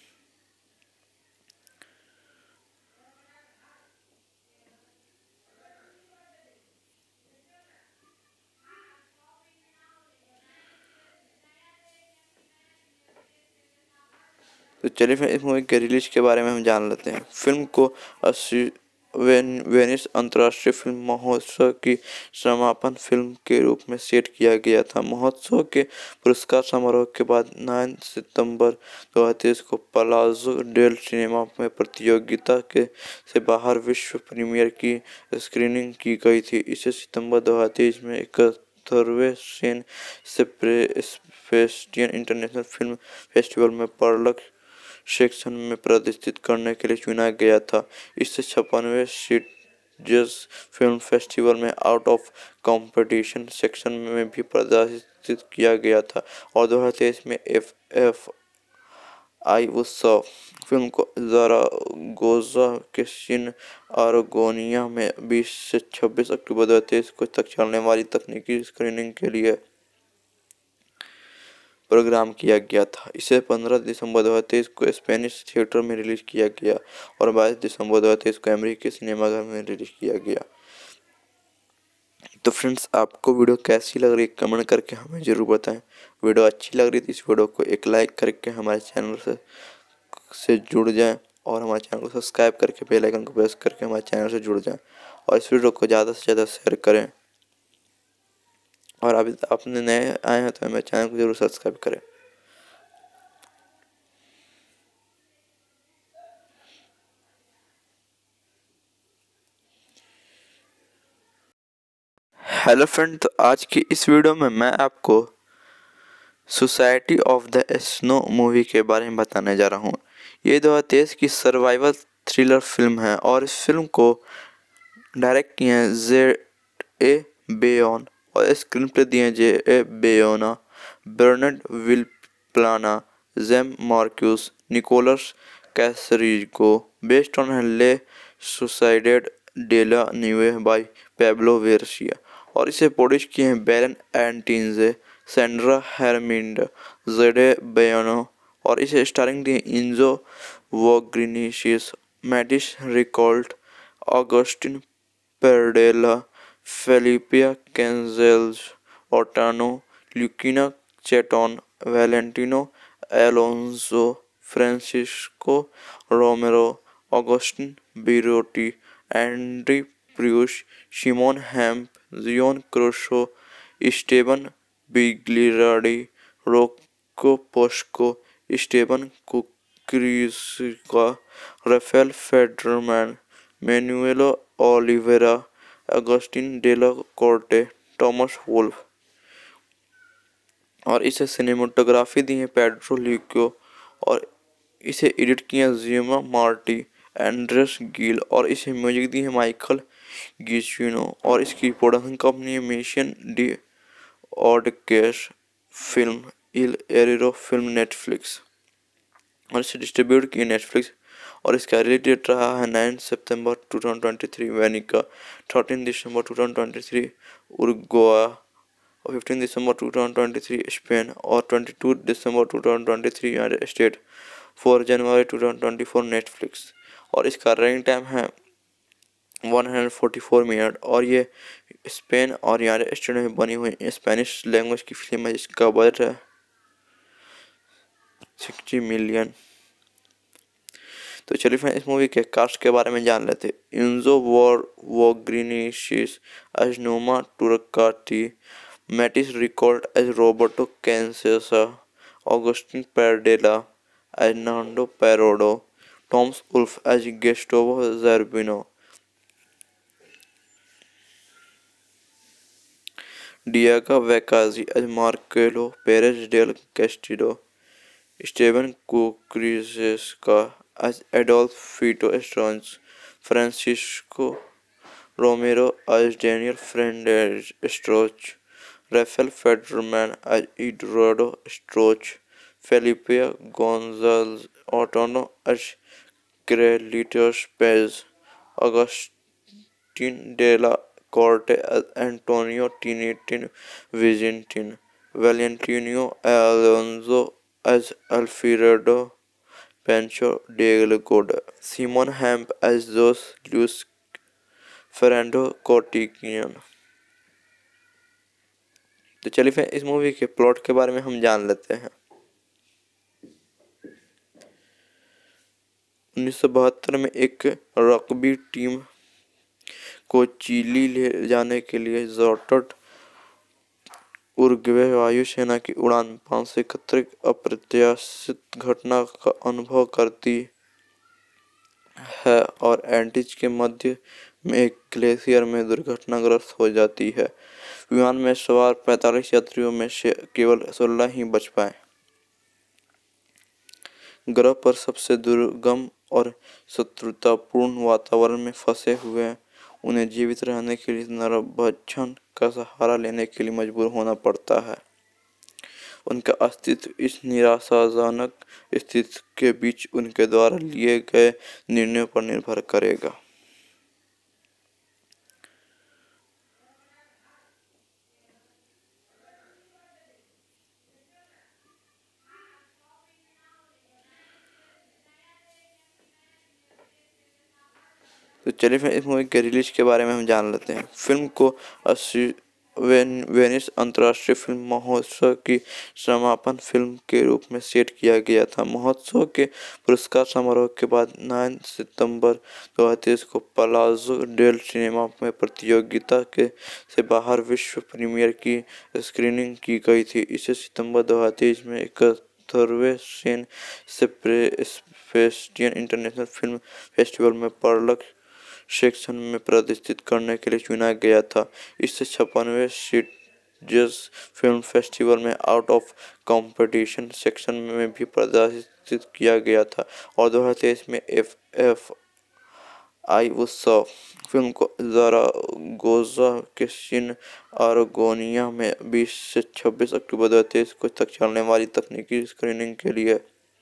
तो चलिए फिर इस मूवी के रिलीज के बारे में हम जान लेते हैं। फिल्म को अस्सी वेनिस अंतर्राष्ट्रीय फिल्म महोत्सव की समापन फिल्म के रूप में सेट किया गया था। महोत्सव के पुरस्कार समारोह के बाद नौ सितंबर दो हज़ार तेईस को पलाज़ो डेल सिनेमा में प्रतियोगिता के से बाहर विश्व प्रीमियर की स्क्रीनिंग की गई थी। इसे सितंबर दो हज़ार तेईस में इकहत्तरवें San Sebastian international film festival में पर्लक सेक्शन में प्रदर्शित करने के लिए चुना गया था। इससे छप्पनवें सीजर्स फिल्म फेस्टिवल में आउट ऑफ कंपटीशन सेक्शन में भी प्रदर्शित किया गया था और दो हज़ार तेईस में एफ एफ आई उत्सव फिल्म को ज़रागोजा के सिन आरागोनिया में बीस से छब्बीस अक्टूबर दो हज़ार तेईस को तक चलने वाली तकनीकी स्क्रीनिंग के लिए प्रोग्राम किया गया था। इसे पंद्रह दिसंबर दो हज़ार तेईस को स्पेनिश थिएटर में रिलीज किया गया और बाईस दिसंबर दो हज़ार तेईस को अमेरिकी सिनेमाघर में रिलीज किया गया। तो फ्रेंड्स, आपको वीडियो कैसी लग रही है कमेंट करके हमें ज़रूर बताएं। वीडियो अच्छी लग रही थी इस वीडियो को एक लाइक करके हमारे चैनल से से जुड़ जाएं और हमारे चैनल को सब्सक्राइब करके बेल आइकन को प्रेस करके हमारे चैनल से जुड़ जाएं और इस वीडियो को ज़्यादा से ज़्यादा शेयर करें। और अभी आपने नए आए हैं तो मेरे चैनल को जरूर सब्सक्राइब करें। हेलो फ्रेंड, तो आज की इस वीडियो में मैं आपको society of the snow movie के बारे में बताने जा रहा हूँ। ये दो हज़ार तेईस की सर्वाइवल थ्रिलर फिल्म है और इस फिल्म को डायरेक्ट किए हैं जे ए बेयोन और स्क्रीन प्ले दिए हैं J A Bayona, Bernard Vilaplana, Jaime Marques, Nicolas Casariego, based on La suicided de la न्यूए by Pablo Vierci और इसे प्रोड्यूस किए हैं बैरन एंटिन्जे, सैंड्रा हेरमिंड, जेडे बेयोनो और इसे स्टारिंग दिए Enzo Vogrincic, Matias Recalt, Agustin Pardella, Felipe कैंजेल्स, Otano, Luciano Chatton, Valentino Alonso, Francisco Romero, Agustin Berruti, Andy Pruss, Simon Hempe, Juan Caruso, Esteban Bigliardi, Rocco Posca, Esteban Kukuriczka, Rafael Federman, मैनुएलो Olivera, Agustin Della Corte, Tomas Wolf. और इसे cinematography दी है Pedro leuco और इसे edit किया जियोमा Marty, Andreas Gill और इसे music दी है Michael Giacchino और इसकी प्रोडक्शन कंपनी है Mision de Audaces film, El Arriero film, Netflix और इसे डिस्ट्रीब्यूट किया नेटफ्लिक्स और इसका रिलीज डेट रहा है नाइन सितंबर two thousand twenty three वेनिका, thirteen दिसंबर two thousand twenty three Uruguay और फिफ्टीन दिसंबर two thousand twenty three Spain और ट्वेंटी टू दिसंबर two thousand twenty three United State, four जनवरी two thousand twenty four Netflix और इसका running time है one hundred forty four minute और ये स्पेन और यूनाइटेड स्टेट में बनी हुई स्पेनिश लैंग्वेज की फिल्म है जिसका बजट है सिक्सटी मिलियन। तो चलिए फ्रेंड इस मूवी के कास्ट के बारे में जान लेते हैं। Enzo war वोग्रिनिशिस as Numa Turcatti, Matias Recalt as Roberto Canessa, Agustin Pardella as Nando Parrado, Tomas Wolf as Gustavo Zerbino, Diego Vegezzi as Marcelo Perez del Castillo, Esteban Kukuriczka as Adolf Fito Strauss, Francisco Romero as Daniel Fernandez Strauss, Rafael Federman as Eduardo Strauss, Felipe González Otono as Carlitos Pez, Agustin de la Corte as Antonio Tinitin Vigintin, Valentino Alonso as Alfredo Pancho Delgado, Simon Hamp as Jose Luis Fernando Cortigian। तो चलिए फिर इस movie के plot के बारे में हम जान लेते हैं। उन्नीस सौ बहत्तर में एक रग्बी टीम को चिली ले जाने के लिए ज़ॉर्टट उरुग्वे वायुसेना की उड़ान पाँच सौ इकहत्तर अप्रत्याशित घटना का अनुभव करती है और एंटीज के मध्य में एक ग्लेशियर में दुर्घटनाग्रस्त हो जाती है। विमान में सवार पैंतालीस यात्रियों में से केवल सोलह ही बच पाए। ग्रह पर सबसे दुर्गम और शत्रुतापूर्ण वातावरण में फंसे हुए उन्हें जीवित रहने के लिए नरभक्षण का सहारा लेने के लिए मजबूर होना पड़ता है। उनका अस्तित्व इस निराशाजनक स्थिति के बीच उनके द्वारा लिए गए निर्णयों पर निर्भर करेगा। तो चलिए फिर इस मूवी के रिलीज के बारे में हम जान लेते हैं। फिल्म को अस्सी वेनिस अंतर्राष्ट्रीय फिल्म महोत्सव की समापन फिल्म के रूप में सेट किया गया था। महोत्सव के पुरस्कार समारोह के बाद नौ सितंबर दो हज़ार तेईस को पलाज़ो डेल सिनेमा में प्रतियोगिता के से बाहर विश्व प्रीमियर की स्क्रीनिंग की गई थी। इसे सितंबर दो हज़ार तेईस में इकहत्तरवें San Sebastian international film festival में पर्लक सेक्शन में प्रदर्शित करने के लिए चुना गया था। इससे छप्पनवें सीजर्स फिल्म फेस्टिवल में आउट ऑफ कंपटीशन सेक्शन में भी प्रदर्शित किया गया था और दो हज़ार तेईस में एफ एफ आई उत्सव फिल्म को ज़रागोजा के सिन आरागोनिया में बीस से छब्बीस अक्टूबर दो हज़ार तेईस को तक चलने वाली तकनीकी स्क्रीनिंग के लिए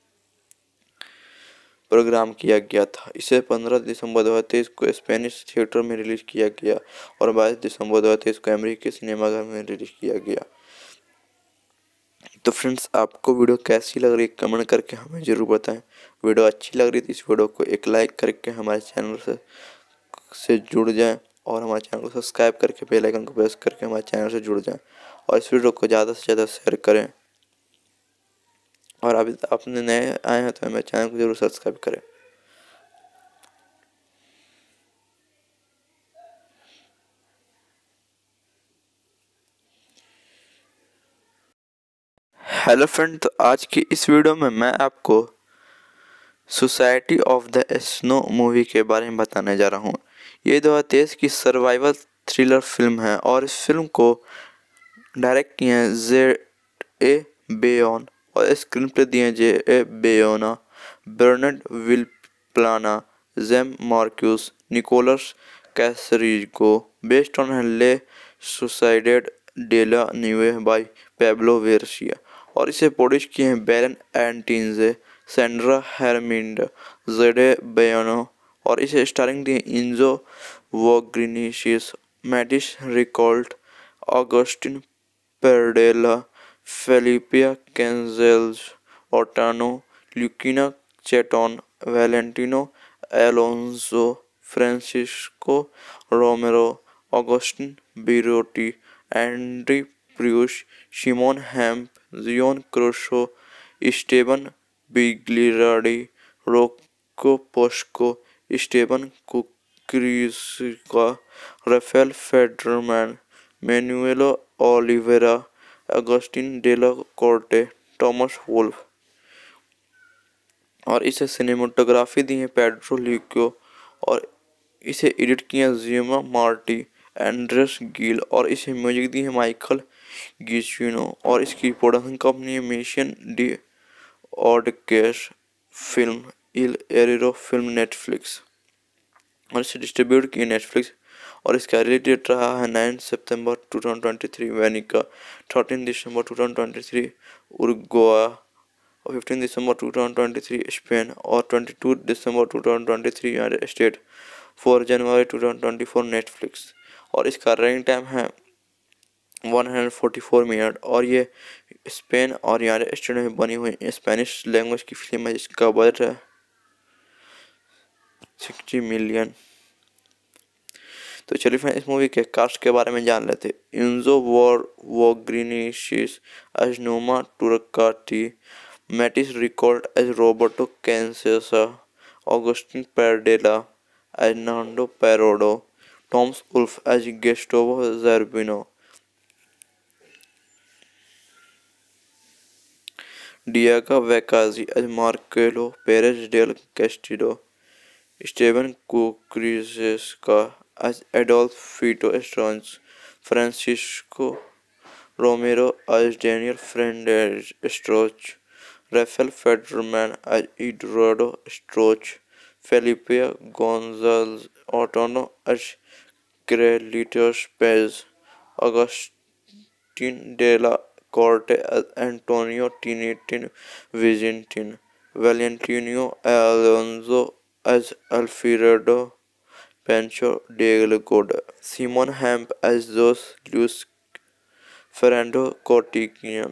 प्रोग्राम किया गया था। इसे पंद्रह दिसंबर दो हज़ार तेईस को स्पेनिश थिएटर में रिलीज किया गया और बाईस दिसंबर दो हज़ार तेईस को अमेरिकी सिनेमाघर में रिलीज किया गया। तो फ्रेंड्स आपको वीडियो कैसी लग रही है कमेंट करके हमें ज़रूर बताएं। वीडियो अच्छी लग रही थी इस वीडियो को एक लाइक करके हमारे चैनल से से जुड़ जाएं और हमारे चैनल को सब्सक्राइब करके बेल आइकन को प्रेस करके हमारे चैनल से जुड़ जाएं और इस वीडियो को ज़्यादा से ज़्यादा शेयर करें। और अभी आपने नए आए हैं तो मेरे चैनल को जरूर सब्सक्राइब करें। हेलो फ्रेंड, तो आज की इस वीडियो में मैं आपको society of the snow movie के बारे में बताने जा रहा हूँ। ये दो हज़ार तेईस की सर्वाइवल थ्रिलर फिल्म है और इस फिल्म को डायरेक्ट किए हैं जेड ए बेयोन और स्क्रीन प्ले दिए हैं J A Bayona, Bernard Vilaplana, Jaime Marques, Nicolas Casariego, based on La suicided de la न्यूए by Pablo Vierci. और इसे प्रोड्यूस किए हैं बैरन एंटिन्जे, सैंड्रा हेरमिंड, जेडे बेयोनो और इसे स्टारिंग दिए Enzo Vogrincic, Matias Recalt, Agustin Pardella, Felipe कैंजेल्स, Otano, Luciano Chatton, Valentino Alonso, Francisco Romero, Agustin Berruti, Andy Pruss, Simon Hempe, Juan Caruso, Esteban Bigliardi, Rocco Posca, Esteban Kukuriczka, Rafael Federman, मैनुएलो Olivera, Agustin Della Corte, Tomas Wolf. और इसे cinematography दी है Pedro leuco और इसे edit किया जियोमा Marty, Andreas Gill और इसे music दी है Michael Giacchino और इसकी प्रोडक्शन कंपनी है Mision de Audaces film, El Arriero film, Netflix और इसे डिस्ट्रीब्यूट किया नेटफ्लिक्स। और इसका रिलीज डेट रहा है नौ सितंबर दो हज़ार तेईस वेनिका, तेरह दिसंबर दो हज़ार तेईस उरुग्वे, पंद्रह दिसंबर दो हज़ार तेईस स्पेन और बाईस दिसंबर दो हज़ार तेईस यूनाइटेड स्टेट, चार जनवरी दो हज़ार चौबीस नेटफ्लिक्स। और इसका रनिंग टाइम है एक सौ चौवालीस मिनट और ये स्पेन और यूनाइटेड स्टेट में बनी हुई स्पेनिश लैंग्वेज की फिल्म है जिसका बजट है साठ मिलियन। तो चलिए फिर इस मूवी के कास्ट के बारे में जान लेते हैं। Enzo war वोग्रिनिशिस as Numa Turcatti, Matias Recalt as Roberto Canessa, Agustin Pardella as Nando Parrado, Tomas Wolf as Gustavo Zerbino, Diego Vegezzi as Marcelo Perez del Castillo, Esteban Kukuriczka as Adolf Fito Estrange, Francisco Romero as Daniel Fernandez Stroch, Rafael Federman as Eduardo Stroch, Felipe Gonzalez Otono as Carlitos Pez, Agustin de la Corte as Antonio Tinitin Vigintin, Valentino Alonso as Alfredo Pancho Delgado, Simon Hamp as Jose Luis Fernando Cortigian।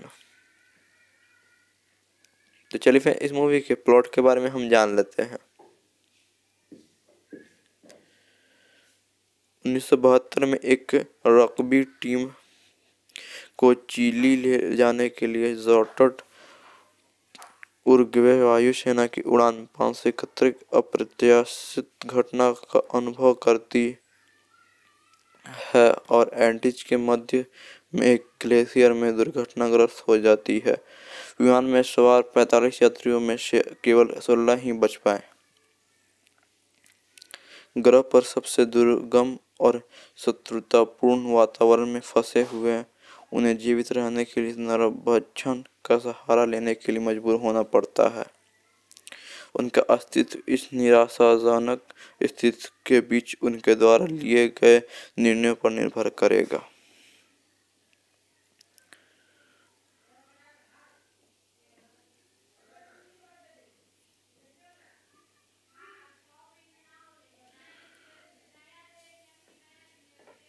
तो चलिए फिर इस movie के plot के बारे में हम जान लेते हैं। उन्नीस सौ बहत्तर में एक रग्बी टीम को चिली ले जाने के लिए ज़ॉर्टट उरुग्वे वायुसेना की उड़ान पाँच सौ इकहत्तर अप्रत्याशित घटना का अनुभव करती है और एंटीज के मध्य में एक ग्लेशियर में दुर्घटनाग्रस्त हो जाती है। विमान में सवार पैंतालीस यात्रियों में से केवल सोलह ही बच पाए। ग्रह पर सबसे दुर्गम और शत्रुतापूर्ण वातावरण में फंसे हुए उन्हें जीवित रहने के लिए नरभक्षण का सहारा लेने के लिए मजबूर होना पड़ता है। उनका अस्तित्व इस निराशाजनक स्थिति के बीच उनके द्वारा लिए गए निर्णयों पर निर्भर करेगा।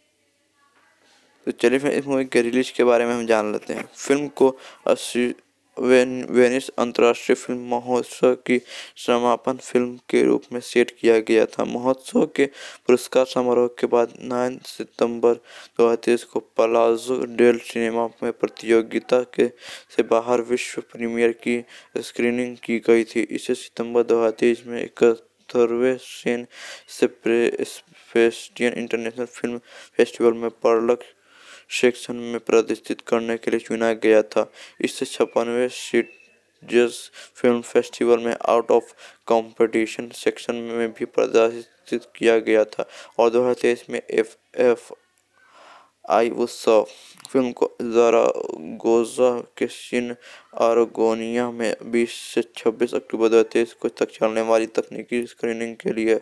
तो चलिए फिर इस मूवी के रिलीज के बारे में हम जान लेते हैं। फिल्म को अस्सी वेन, वेनिस अंतर्राष्ट्रीय फिल्म महोत्सव की समापन फिल्म के रूप में सेट किया गया था। महोत्सव के पुरस्कार समारोह के बाद नौ सितंबर दो हज़ार तेईस को पलाज़ो डेल सिनेमा में प्रतियोगिता के से बाहर विश्व प्रीमियर की स्क्रीनिंग की गई थी। इसे सितंबर दो हज़ार तेईस में इकहत्तरवें San Sebastian international film festival में पर्ल सेक्शन में प्रदर्शित करने के लिए चुना गया था। इसे छप्पनवें सिटजेस फिल्म फेस्टिवल में आउट ऑफ कंपटीशन सेक्शन में भी प्रदर्शित किया गया था और दो हज़ार तेईस में एफ एफ आई उत्सव फिल्म को ज़रागोजा के सिन अरागोनिया में बीस से छब्बीस अक्टूबर दो हज़ार तेईस को तक चलने वाली तकनीकी स्क्रीनिंग के लिए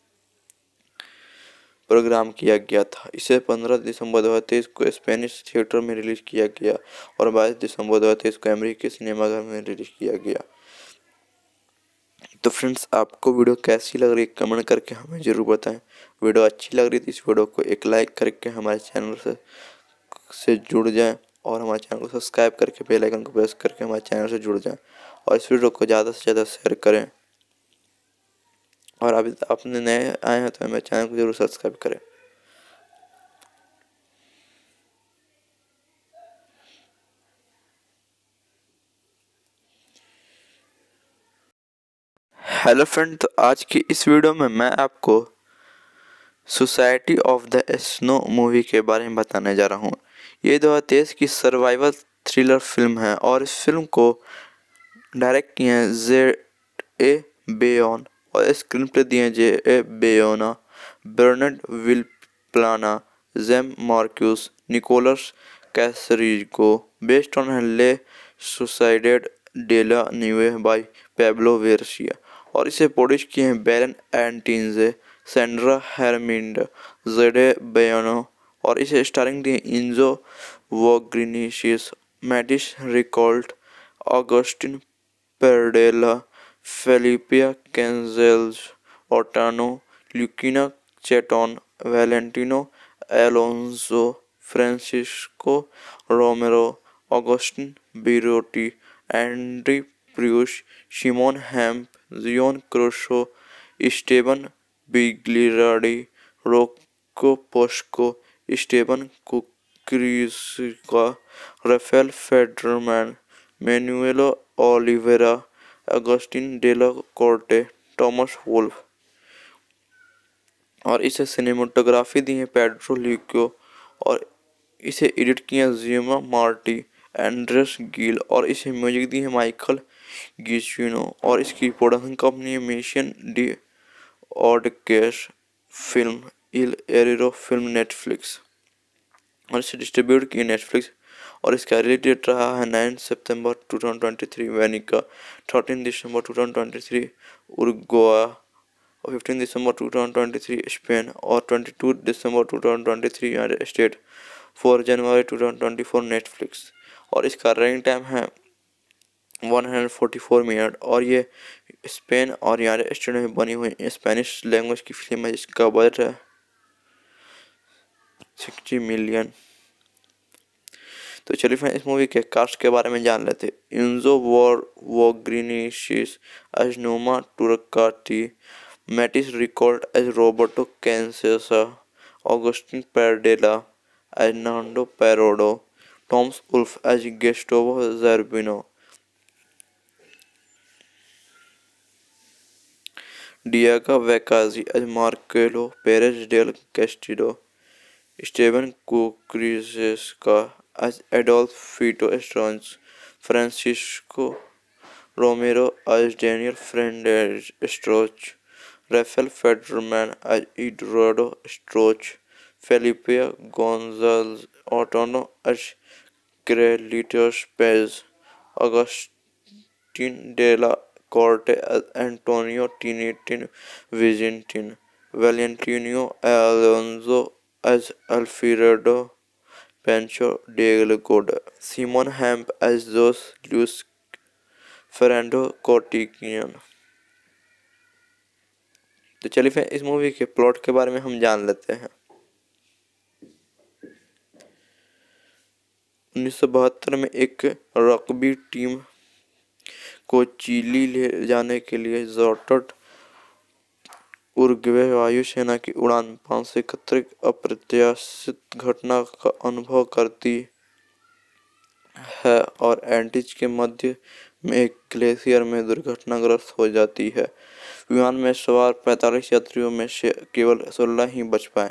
प्रोग्राम किया गया था। इसे पंद्रह दिसंबर दो हज़ार तेईस को स्पेनिश थिएटर में रिलीज किया गया और बाईस दिसंबर दो हज़ार तेईस को अमेरिकी सिनेमाघर में रिलीज किया गया। तो फ्रेंड्स, आपको वीडियो कैसी लग रही है कमेंट करके हमें ज़रूर बताएं। वीडियो अच्छी लग रही थी इस वीडियो को एक लाइक करके हमारे चैनल से से जुड़ जाएं और हमारे चैनल को सब्सक्राइब करके बेल आइकन को प्रेस करके हमारे चैनल से जुड़ जाएं और इस वीडियो को ज़्यादा से ज़्यादा शेयर करें। और अभी आपने नए आए हैं तो हमारे चैनल को जरूर सब्सक्राइब करें। हेलो फ्रेंड, तो आज की इस वीडियो में मैं आपको society of the snow movie के बारे में बताने जा रहा हूँ। ये दो हज़ार तेईस की सर्वाइवल थ्रिलर फिल्म है और इस फिल्म को डायरेक्ट किए हैं जेड ए बेयोन और स्क्रीन प्ले दिए हैं J A Bayona, Bernard Vilaplana, Jaime Marques, Nicolas Casariego, based on La suicided de la न्यूए by Pablo Vierci और इसे प्रोड्यूस किए हैं बैरन एंटिन्जे, सैंड्रा हेरमिंड, जेडे बेयोनो और इसे स्टारिंग दिए Enzo Vogrincic, Matias Recalt, Agustin Pardella, Felipe कैंजेल्स, Otano, Luciano Chatton, Valentino Alonso, Francisco Romero, Agustin Berruti, Andy Pruss, Simon Hempe, Juan Caruso, Esteban Bigliardi, Rocco Posca, Esteban Kukuriczka, Rafael Federman, मैनुएलो Olivera, Agustin Della Corte, Tomas Wolf और इसे cinematography दी है Pedro leuco और इसे edit किया जियोमा Marty, Andreas Gill और इसे music दी है Michael Giacchino और इसकी production company Mision de Audaces film El Arriero film Netflix और इसे डिस्ट्रीब्यूट किया नेटफ्लिक्स और इसका रिलीज डेट रहा है नौ सितंबर दो हज़ार तेईस वेनिका, तेरह दिसंबर दो हज़ार तेईस उरुग्वे और पंद्रह दिसंबर दो हज़ार तेईस स्पेन और बाईस दिसंबर दो हज़ार तेईस यूनाइटेड स्टेट, चार जनवरी दो हज़ार चौबीस नेटफ्लिक्स और इसका रनिंग टाइम है एक सौ चौवालीस मिनट और ये स्पेन और यूनाइटेड स्टेट में बनी हुई स्पेनिश लैंग्वेज की फिल्म है जिसका बजट है साठ मिलियन। तो चलिए फ्रेंड्स, इस मूवी के कास्ट के बारे में जान लेते हैं। Enzo Vogrincic as Numa Turcatti, Matias Recalt as Roberto Canessa, Agustin Pardella as Nando Parrado, Tomas Wolf as Gustavo Zerbino, Diego Vegezzi as Marcelo Perez del Castillo, Esteban Kukuriczka as Adolf Fito Strauss, Francisco Romero as Daniel Fernandez Strauss, Rafael Federman as Eduardo Strauss, Felipe Gonzalez Otono as Carlitos Pez, Agustin de la Corte as Antonio Tinitin Vigintin, Valentino Alonso as Alfredo Pancho Delgado, Simon Hamp as Jose Luis Fernando Cortigian। तो चलिए फिर इस movie के plot के बारे में हम जान लेते हैं। उन्नीस सौ बहत्तर में एक रग्बी टीम को चिली ले जाने के लिए ज़ॉर्टट उरुग्वे वायुसेना की उड़ान पाँच सौ इकहत्तर अप्रत्याशित घटना का अनुभव करती है और एंटीज के मध्य में एक ग्लेशियर में दुर्घटनाग्रस्त हो जाती है। विमान में सवार पैंतालीस यात्रियों में से केवल सोलह ही बच पाए।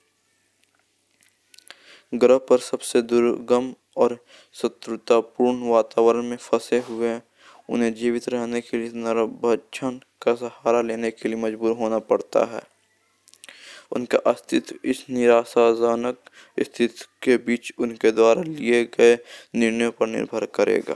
ग्रह पर सबसे दुर्गम और शत्रुतापूर्ण वातावरण में फंसे हुए उन्हें जीवित रहने के लिए नरभक्षण का सहारा लेने के लिए मजबूर होना पड़ता है। उनका अस्तित्व इस निराशाजनक स्थिति के बीच उनके द्वारा लिए गए निर्णयों पर निर्भर करेगा।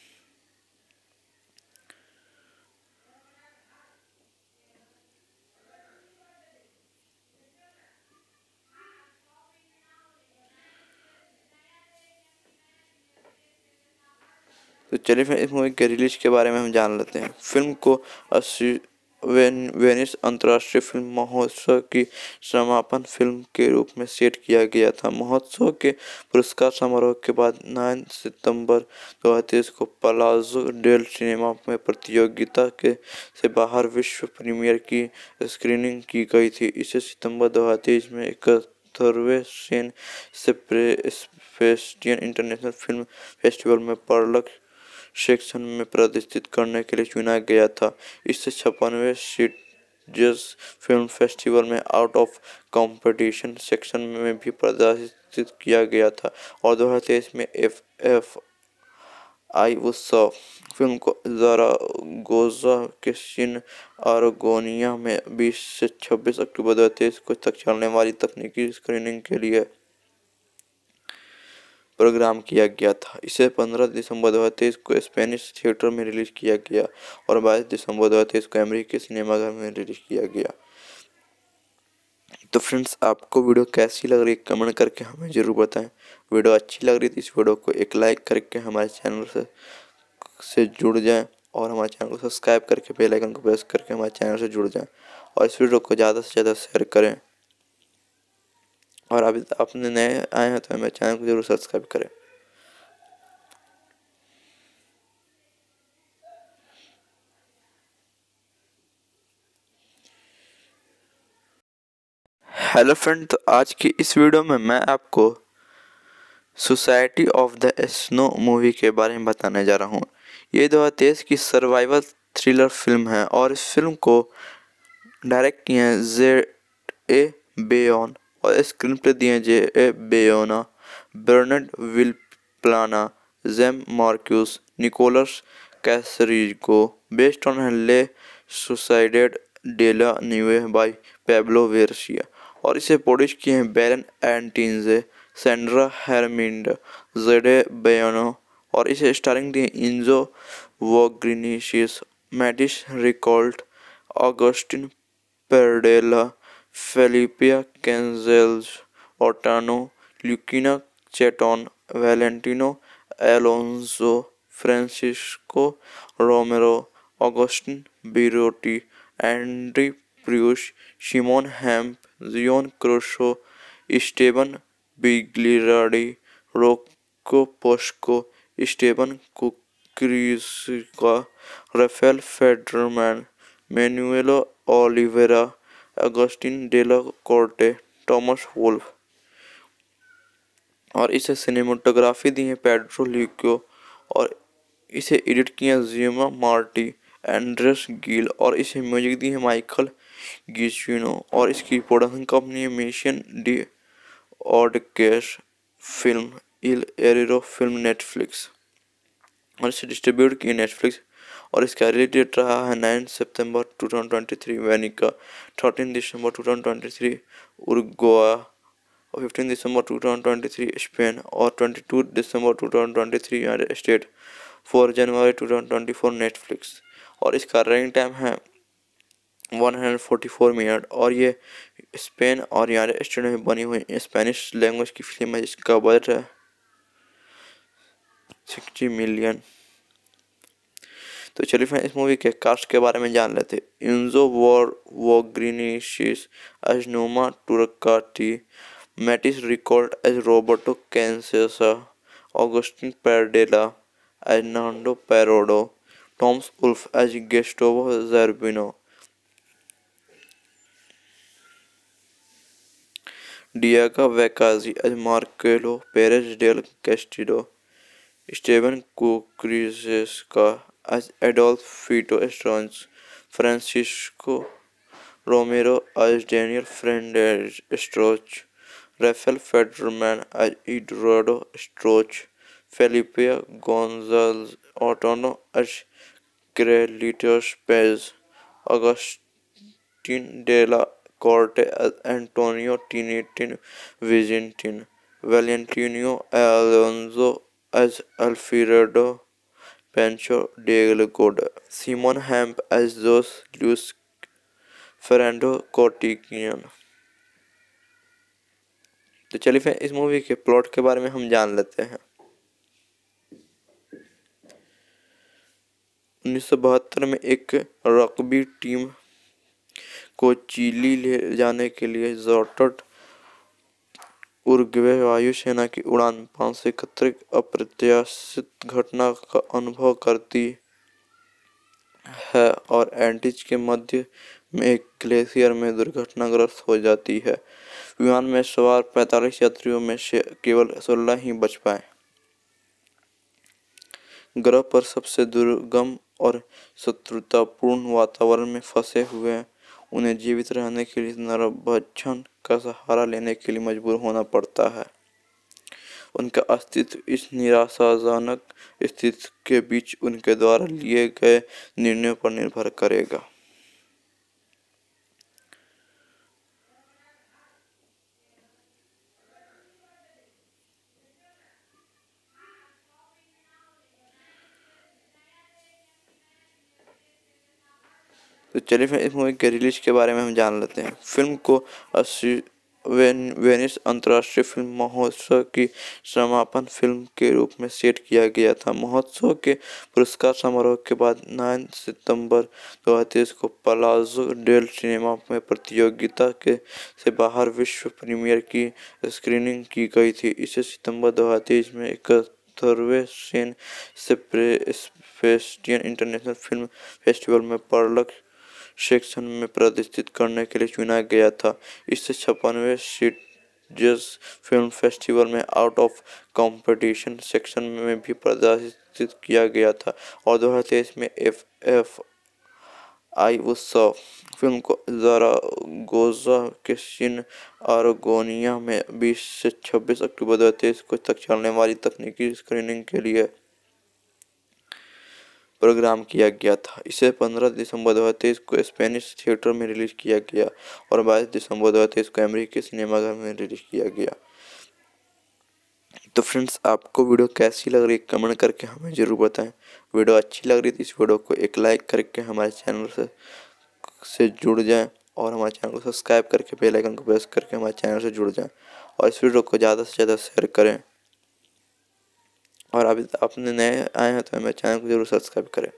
तो चलिए फिर इस मूवी के रिलीज के बारे में हम जान लेते हैं। फिल्म को अस्सी वेनिस अंतर्राष्ट्रीय फिल्म महोत्सव की समापन फिल्म के रूप में सेट किया गया था। महोत्सव के पुरस्कार समारोह के बाद नौ सितंबर दो हज़ार तेईस को पलाज़ो डेल सिनेमा में प्रतियोगिता के से बाहर विश्व प्रीमियर की स्क्रीनिंग की गई थी। इसे सितंबर दो हज़ार तेईस में इकहत्तरवें San Sebastian international film festival में पर्लक सेक्शन में प्रदर्शित करने के लिए चुना गया था। इससे छप्पनवें सीजर्स फिल्म फेस्टिवल में आउट ऑफ कंपटीशन सेक्शन में भी प्रदर्शित किया गया था और दो हज़ार तेईस में एफ एफ आई उत्सव फिल्म को ज़रागोजा के सिन आरागोनिया में बीस से छब्बीस अक्टूबर दो हज़ार तेईस को तक चलने वाली तकनीकी स्क्रीनिंग के लिए प्रोग्राम किया गया था। इसे पंद्रह दिसंबर दो हज़ार तेईस को स्पेनिश थिएटर में रिलीज किया गया और बाईस दिसंबर दो हज़ार तेईस को अमेरिकी सिनेमाघर में रिलीज किया गया। तो फ्रेंड्स, आपको वीडियो कैसी लग रही है कमेंट करके हमें ज़रूर बताएं। वीडियो अच्छी लग रही थी इस वीडियो को एक लाइक करके हमारे चैनल से से जुड़ जाएं और हमारे चैनल को सब्सक्राइब करके बेल आइकन को प्रेस करके हमारे चैनल से जुड़ जाएं और इस वीडियो को ज़्यादा से ज़्यादा शेयर करें। और अभी आपने नए आए हैं तो हमारे चैनल को जरूर सब्सक्राइब करें। हेलो फ्रेंड, तो आज की इस वीडियो में मैं आपको society of the snow movie के बारे में बताने जा रहा हूँ। ये दो हज़ार तेईस की सर्वाइवल थ्रिलर फिल्म है और इस फिल्म को डायरेक्ट किए हैं जे ए बेयोन और स्क्रीन प्ले दिए J A Bayona, Bernard Vilaplana, Jaime Marques, Nicolas Casariego, based on La suicided de la न्यूए by Pablo Vierci और इसे प्रोड्यूस किए हैं बैरन एंटिन्जे, सैंड्रा हेरमिंड, जेडे बेयोनो और इसे स्टारिंग दिए Enzo Vogrincic, Matias Recalt, Agustin Pardella, Felipe कैंजेल्स, Otano, Luciano Chatton, Valentino Alonso, Francisco Romero, Agustin Berruti, Andy Pruss, Simon Hempe, Juan Caruso, Esteban Bigliardi, Rocco Posca, Esteban Kukuriczka, Rafael Federman, मैनुएलो Olivera, Agustin Della Corte, Tomas Wolf और इसे cinematography दी है Pedro leuco और इसे edit किया जियोमा Marty, Andreas Gill और इसे music दी है Michael Giacchino और इसकी प्रोडक्शन कंपनी है Mision de Audaces film El Arriero film Netflix और इसे डिस्ट्रीब्यूट की नेटफ्लिक्स और इसका रिलीज डेट रहा है नौ सितंबर दो हज़ार तेईस वेनिका, तेरह दिसंबर दो हज़ार तेईस उरुग्वे और पंद्रह दिसंबर दो हज़ार तेईस स्पेन और बाईस दिसंबर दो हज़ार तेईस यूनाइटेड स्टेट, चार जनवरी दो हज़ार चौबीस नेटफ्लिक्स और इसका रनिंग टाइम है एक सौ चौवालीस मिनट और ये स्पेन और यूनाइटेड स्टेट में बनी हुई स्पेनिश लैंग्वेज की फिल्म है जिसका बजट है साठ मिलियन। तो चलिए फिर इस मूवी के कास्ट के बारे में जान लेते हैं। Enzo war वोग्रिनिशिस as Numa Turcatti, Matias Recalt as Roberto Canessa, Agustin Pardella as Nando Parrado, Thomas Wolfe as Gustavo Zerbino, Diego Vecchazzi as Marcelo Perez del Castillo, Steven Kukrzyska as Adolf Fito Strauss, Francisco Romero as Daniel Fernandez Strauch, Rafael Federman as Eduardo Strauch, Felipe Gonzalez Ortono as Carlitos Pez, Agustin de la Corte as Antonio Tinitin Vigintin, Valentino Alonso as Alfredo Pancho de Goda, Simon Hamp as Jose Luis Fernando Cortigian। तो चलिए फिर इस movie के plot के बारे में हम जान लेते हैं। उन्नीस सौ बहत्तर में एक रग्बी टीम को चिली ले जाने के लिए जॉर्टट उरुग्वे वायुसेना की उड़ान पाँच सौ इकहत्तर अप्रत्याशित घटना का अनुभव करती है और एंटीज के मध्य में एक ग्लेशियर में दुर्घटनाग्रस्त हो जाती है। विमान में सवार पैंतालीस यात्रियों में से केवल सोलह ही बच पाए। ग्रह पर सबसे दुर्गम और शत्रुतापूर्ण वातावरण में फंसे हुए उन्हें जीवित रहने के लिए नरभक्षण का सहारा लेने के लिए मजबूर होना पड़ता है। उनका अस्तित्व इस निराशाजनक स्थिति के बीच उनके द्वारा लिए गए निर्णयों पर निर्भर करेगा। तो चलिए फिर इस मूवी के रिलीज के बारे में हम जान लेते हैं। फिल्म को अस्सी वेनिस अंतर्राष्ट्रीय फिल्म महोत्सव की समापन फिल्म के रूप में सेट किया गया था। महोत्सव के पुरस्कार समारोह के बाद नौ सितंबर दो हज़ार तेईस को पलाज़ो डेल सिनेमा में प्रतियोगिता के से बाहर विश्व प्रीमियर की स्क्रीनिंग की गई थी। इसे सितंबर दो हज़ार तेईस में इकहत्तरवें San Sebastian international film festival में पर्लक सेक्शन में प्रदर्शित करने के लिए चुना गया था। इससे छप्पनवें सीजर्स फिल्म फेस्टिवल में आउट ऑफ कंपटीशन सेक्शन में भी प्रदर्शित किया गया था और दो हज़ार तेईस में एफ एफ आई उत्सव फिल्म को ज़रागोजा के सिन आरागोनिया में बीस से छब्बीस अक्टूबर दो हज़ार तेईस को तक चलने वाली तकनीकी स्क्रीनिंग के लिए प्रोग्राम किया गया था। इसे पंद्रह दिसंबर दो हज़ार तेईस को स्पेनिश थिएटर में रिलीज किया गया और बाईस दिसंबर दो हज़ार तेईस को अमेरिकी सिनेमाघर में रिलीज किया गया। तो फ्रेंड्स, आपको वीडियो कैसी लग रही है कमेंट करके हमें ज़रूर बताएं। वीडियो अच्छी लग रही थी इस वीडियो को एक लाइक करके हमारे चैनल से से जुड़ जाएं और हमारे चैनल को सब्सक्राइब करके बेल आइकन को प्रेस करके हमारे चैनल से जुड़ जाएं और इस वीडियो को ज़्यादा से ज़्यादा शेयर करें। और अभी आपने नए आए हैं तो मेरे चैनल को जरूर सब्सक्राइब करें।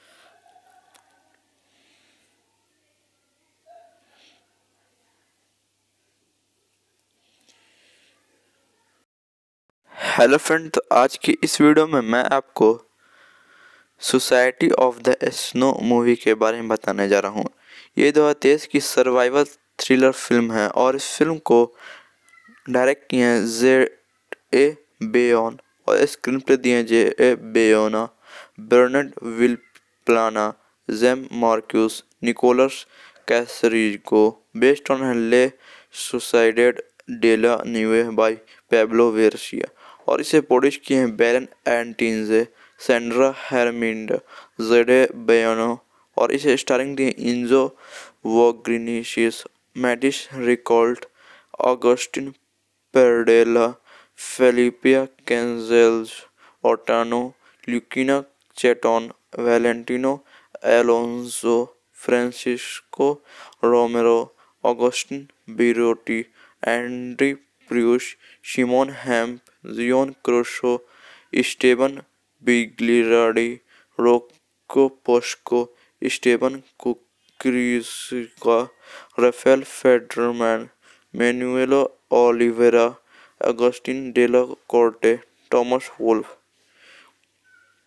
हेलो फ्रेंड, तो आज की इस वीडियो में मैं आपको society of the snow movie के बारे में बताने जा रहा हूँ। ये दो हज़ार तेईस की सर्वाइवल थ्रिलर फिल्म है और इस फिल्म को डायरेक्ट किए हैं जे ए बेयोन और स्क्रीन प्ले दिए हैं J A Bayona, Bernard Vilaplana, Jaime Marques, Nicolas Casariego, based on La suicided de la न्यूए by Pablo Vierci और इसे प्रोड्यूस किए हैं बैरन एंटिन्जे, सैंड्रा हेरमिंड, जेडे बेयोनो और इसे स्टारिंग दिए Enzo Vogrincic, Matias Recalt, Agustin Pardella, Felipe कैंजेल्स, Otano, Luciano Chatton, Valentino Alonso, Francisco Romero, Agustin Berruti, Andy Pruss, Simon Hempe, Juan Caruso, Esteban Bigliardi, Rocco Posca, Esteban Kukuriczka, Rafael Federman, मैनुएलो Olivera, Agustin Della Corte, Tomas Wolf.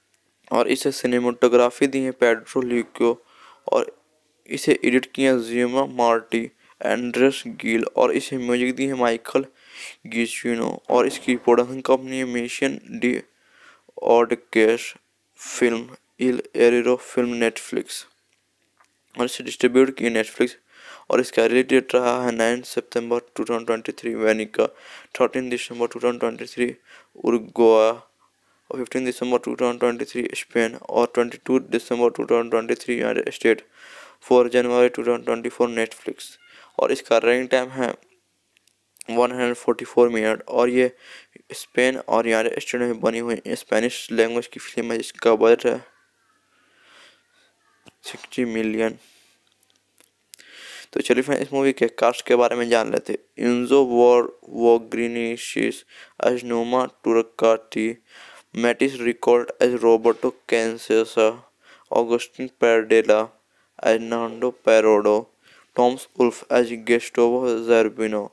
और इसे cinematography दी है Pedro leuco और इसे edit किया जियोमा Marty, Andreas Gill और इसे music दी है Michael Giacchino और इसकी प्रोडक्शन कंपनी है Mision de Audaces film El Arriero film Netflix और इसे डिस्ट्रीब्यूट की नेटफ्लिक्स और इसका रिलीज डेट रहा है नाइन सितंबर two thousand twenty three वेनिका, thirteen दिसंबर two thousand twenty three Uruguay और फिफ्टीन दिसंबर two thousand twenty three Spain और ट्वेंटी टू दिसंबर two thousand twenty three United State, four जनवरी two thousand twenty four Netflix और इसका running time है one hundred forty four minute और ये स्पेन और यूनाइटेड स्टेट में बनी हुई स्पेनिश लैंग्वेज की फिल्म है जिसका बजट है सिक्सटी मिलियन। तो चलिए फ्रेंड इस मूवी के कास्ट के बारे में जान लेते हैं। Enzo war वोग्रिनिशिस as Numa Turcatti, Matias Recalt as Roberto Canessa, Agustin Pardella as Nando Parrado, Tomas Wolf as Gustavo Zerbino,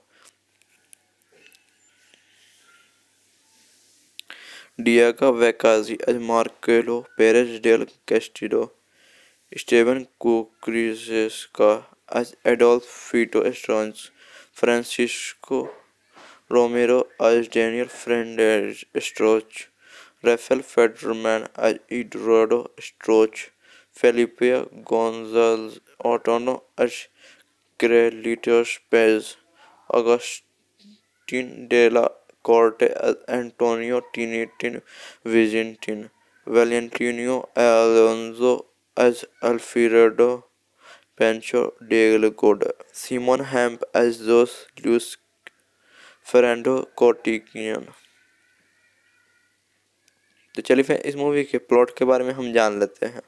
Diego Vegezzi as Marcelo Perez del Castillo, Esteban Kukuriczka as Adolf Fito Strauss, Francisco Romero as Daniel Fernandez Strauss, Rafael Federman as Eduardo Strauss, Felipe González Ortono as Carlitos Pez, Agustin de la Corte as Antonio Tinitin Vigintin, Valentino Alonso as Alfredo Pancho Delgado, Simon Hamp as Jose Luis Fernando Cortigian। तो चलिए फिर इस movie के plot के बारे में हम जान लेते हैं।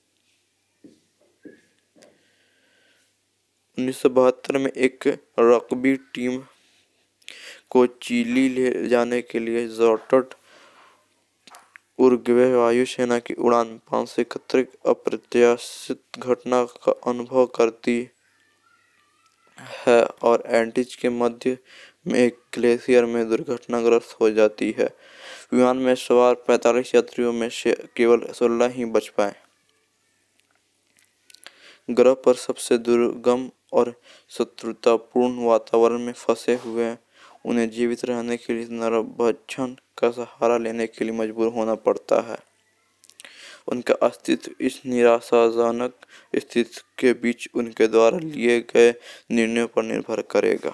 उन्नीस सौ बहत्तर में एक रग्बी टीम को चिली ले जाने के लिए ज़ॉर्टट उरुग्वे वायुसेना की उड़ान पाँच सौ इकहत्तर अप्रत्याशित घटना का अनुभव करती है और एंटीज के मध्य में एक ग्लेशियर में दुर्घटनाग्रस्त हो जाती है। विमान में सवार पैंतालीस यात्रियों में से केवल सोलह ही बच पाए। ग्रह पर सबसे दुर्गम और शत्रुतापूर्ण वातावरण में फंसे हुए उन्हें जीवित रहने के लिए नरभक्षण का सहारा लेने के लिए मजबूर होना पड़ता है। उनका अस्तित्व इस निराशाजनक स्थिति के बीच उनके द्वारा लिए गए निर्णयों पर निर्भर करेगा।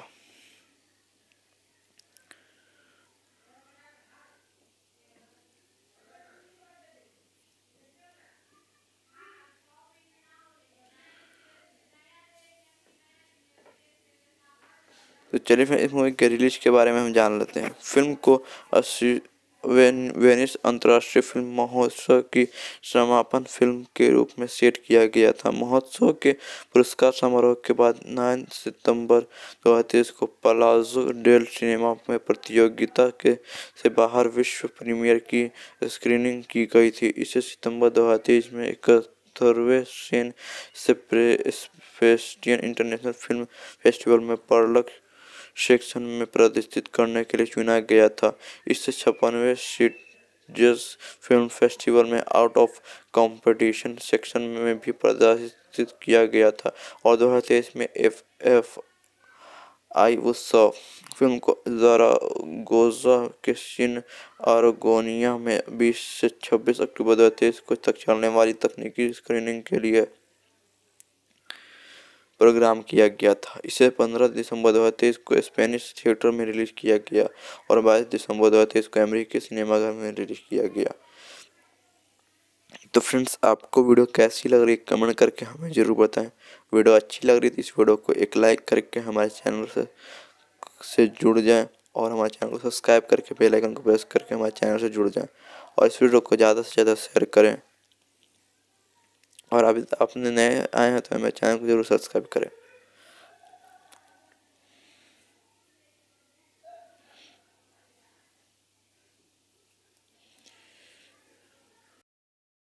तो चलिए फिर इस मूवी के रिलीज के बारे में हम जान लेते हैं। फिल्म को अस्सी वेनिस अंतर्राष्ट्रीय फिल्म महोत्सव की समापन फिल्म के रूप में सेट किया गया था। महोत्सव के पुरस्कार समारोह के बाद नौ सितंबर दो हज़ार तेईस को पलाज़ो डेल सिनेमा में प्रतियोगिता के से बाहर विश्व प्रीमियर की स्क्रीनिंग की गई थी। इसे सितंबर दो हज़ार तेईस में इकहत्तरवें San Sebastian international film festival में पर्लक सेक्शन में प्रदर्शित करने के लिए चुना गया था। इससे छप्पनवें सीजर्स फिल्म फेस्टिवल में आउट ऑफ कंपटीशन सेक्शन में भी प्रदर्शित किया गया था और दो हज़ार तेईस में एफ एफ आई उत्सव फिल्म को ज़रागोजा के सिन आरागोनिया में बीस से छब्बीस अक्टूबर दो हज़ार तेईस को तक चलने वाली तकनीकी स्क्रीनिंग के लिए प्रोग्राम किया गया था। इसे पंद्रह दिसंबर दो हज़ार तेईस को स्पेनिश थिएटर में रिलीज किया गया और बाईस दिसंबर दो हज़ार तेईस को अमेरिकी सिनेमाघर में रिलीज किया गया। तो फ्रेंड्स आपको वीडियो कैसी लग रही है कमेंट करके हमें ज़रूर बताएं। वीडियो अच्छी लग रही थी इस वीडियो को एक लाइक करके हमारे चैनल से से जुड़ जाएं और हमारे चैनल को सब्सक्राइब करके बेल आइकन को प्रेस करके हमारे चैनल से जुड़ जाएं और इस वीडियो को ज़्यादा से ज़्यादा शेयर करें और अभी आपने नए आए हैं तो हमारे चैनल को जरूर सब्सक्राइब करें।